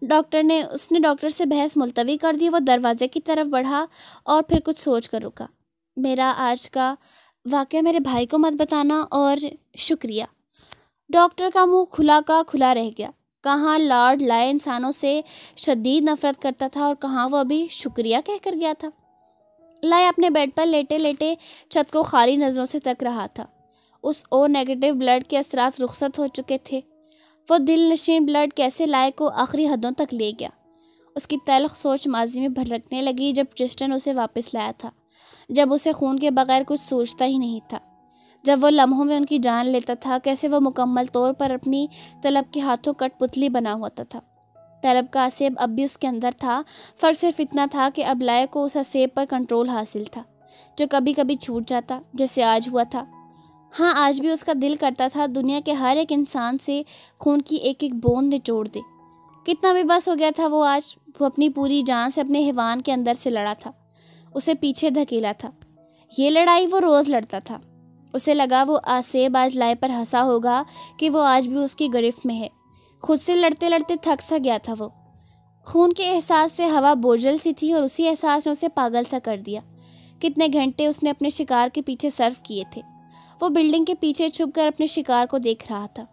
اس نے ڈاکٹر سے بحث ملتوی کر دی۔ وہ دروازے کی طرف بڑھا اور پھر کچھ سوچ کر رکا۔ میرا آج کا واقعہ میرے بھائی کو مت بتانا اور شکریہ۔ ڈاکٹر کا منہ کھلا کا کھلا رہ گیا۔ کہاں لارڈ لائے انسانوں سے شدید نفرت کرتا تھا اور کہاں وہ ابھی شکریہ کہہ کر گیا تھا۔ لائے اپنے بیڈ پر لیٹے لیٹے چھت کو خالی نظروں سے تک رہا تھا۔ اس او نیگیٹو بلڈ کے اثرات رخصت ہو چکے تھے۔ وہ دل نشین بلڈ کیسے لائے کو آخری حدوں تک لے گیا؟ اس کی تلخ سوچ ماضی میں بھٹکنے لگی جب ٹرسٹن اسے واپس لایا تھا، جب اسے خون کے بغیر کچھ سوچتا ہی نہیں تھا، جب وہ لمحوں میں ان کی جان لیتا تھا۔ کیسے وہ مکمل طور پر اپنی طلب کے ہاتھوں کٹ پتلی بنا ہوتا تھا۔ طلب کا اسیب اب بھی اس کے اندر تھا، فرق صرف اتنا تھا کہ اب لائے کو اس اسیب پر کنٹرول حاصل تھا جو کبھی کبھی چھوٹ جاتا، جیسے آج ہوا تھا۔ ہاں، آج بھی اس کا دل کرتا تھا دنیا کے ہر ایک انسان سے خون کی ایک ایک بوند نچوڑ دے۔ کتنا بے بس ہو گیا تھا وہ آج۔ وہ اپنی پوری جان سے اپنے حیوان کے اندر سے لڑا تھا، اسے پیچھے دھکیلا تھا۔ یہ لڑائی وہ روز لڑتا تھا۔ اسے لگا وہ آسیب آج لائے پر ہنسا ہوگا کہ وہ آج بھی اس کی گرفت میں ہے۔ خود سے لڑتے لڑتے تھک سا گیا تھا وہ۔ خون کے احساس سے ہوا بوجھل سی تھی اور اسی احساس نے اسے پاگل سا کر دیا۔ کتنے گھنٹے اس نے اپنے شکار کے پیچھے صرف کیے تھے۔ وہ بلڈنگ کے پیچھے چھپ کر اپنے شکار کو دیکھ رہا تھا۔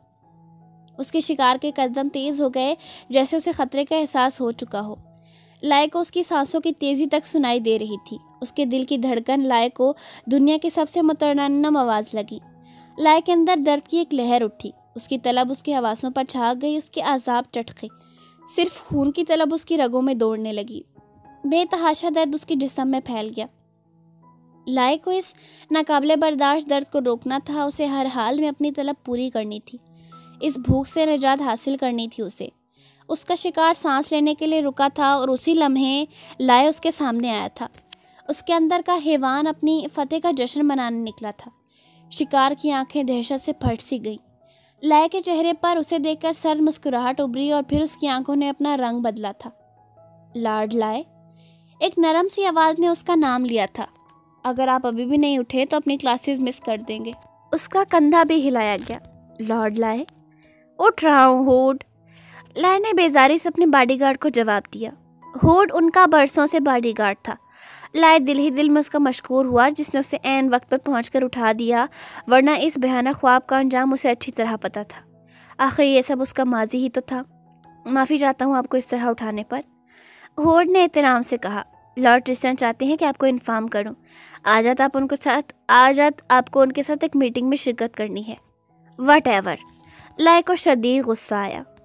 اس کے شکار کے قدم تیز ہو گئے جیسے اسے خطرے کا احساس ہو چکا ہو۔ لائے کو اس کی سانسوں کی تیزی تک سنائی دے رہی تھی۔ اس کے دل کی دھڑکن لائے کو دنیا کی سب سے مترنم آواز لگی۔ لائے کے اندر درد کی ایک لہر اٹھی، اس کی طلب اس کے حواسوں پر چھا گئی، اس کے اعصاب چٹکے، صرف خون کی طلب اس کی رگوں میں دوڑنے لگی، بے تحاشا درد اس کے جسم میں پھیل گیا۔ لائے کو اس ناقابل برداشت درد کو روکنا تھا، اسے ہر حال میں اپنی طلب پوری کرنی تھی، اس بھوک سے نجات حاصل کرنی تھی اسے۔ اس کا شکار سانس لینے کے لیے رکا تھا اور اسی لمحے لائے اس کے سامنے آیا تھا۔ اس کے اندر کا حیوان اپنی فتح کا جشن منانے نکلا تھا۔ شکار کی آنکھیں دہشت سے پھٹ سی گئیں۔ لائے کے چہرے پر اسے دیکھ کر سرد مسکراہٹ ابھری اور پھر اس کی آنکھوں نے اپنا رنگ بدلا تھا۔ لارڈ لائے، ایک نرم سی آواز نے اس کا نام لیا تھا۔ اگر آپ ابھی بھی نہیں اٹھے تو اپنی کلاسز مس کر دیں گے۔ اس کا کندھا بھی ہلایا گیا۔ لارڈ لائے، اٹھ رہا ہوں ہوڈ، لائے نے بیزاری سے اپنے باڈی گارڈ کو جواب دیا۔ ہوڈ ان کا برسوں سے باڈی گارڈ تھا۔ لائے دل ہی دل میں اس کا مشکور ہوا جس نے اسے عین وقت پر پہنچ کر اٹھا دیا، ورنہ اس بھیانک خواب کا انجام اسے اچھی طرح پتہ تھا۔ آخر یہ سب اس کا ماضی ہی تو تھا۔ معافی چاہتا ہوں آپ کو اس طرح اٹھانے پر، ہوڈ نے احترام سے کہا۔ لارڈ ٹرسٹن چاہتے ہیں کہ آپ کو انفارم کروں، آج رات آپ کو ان کے ساتھ ایک میٹنگ میں شرکت کرنی ہے۔ Whatever. لائے کو شدید غصہ آیا۔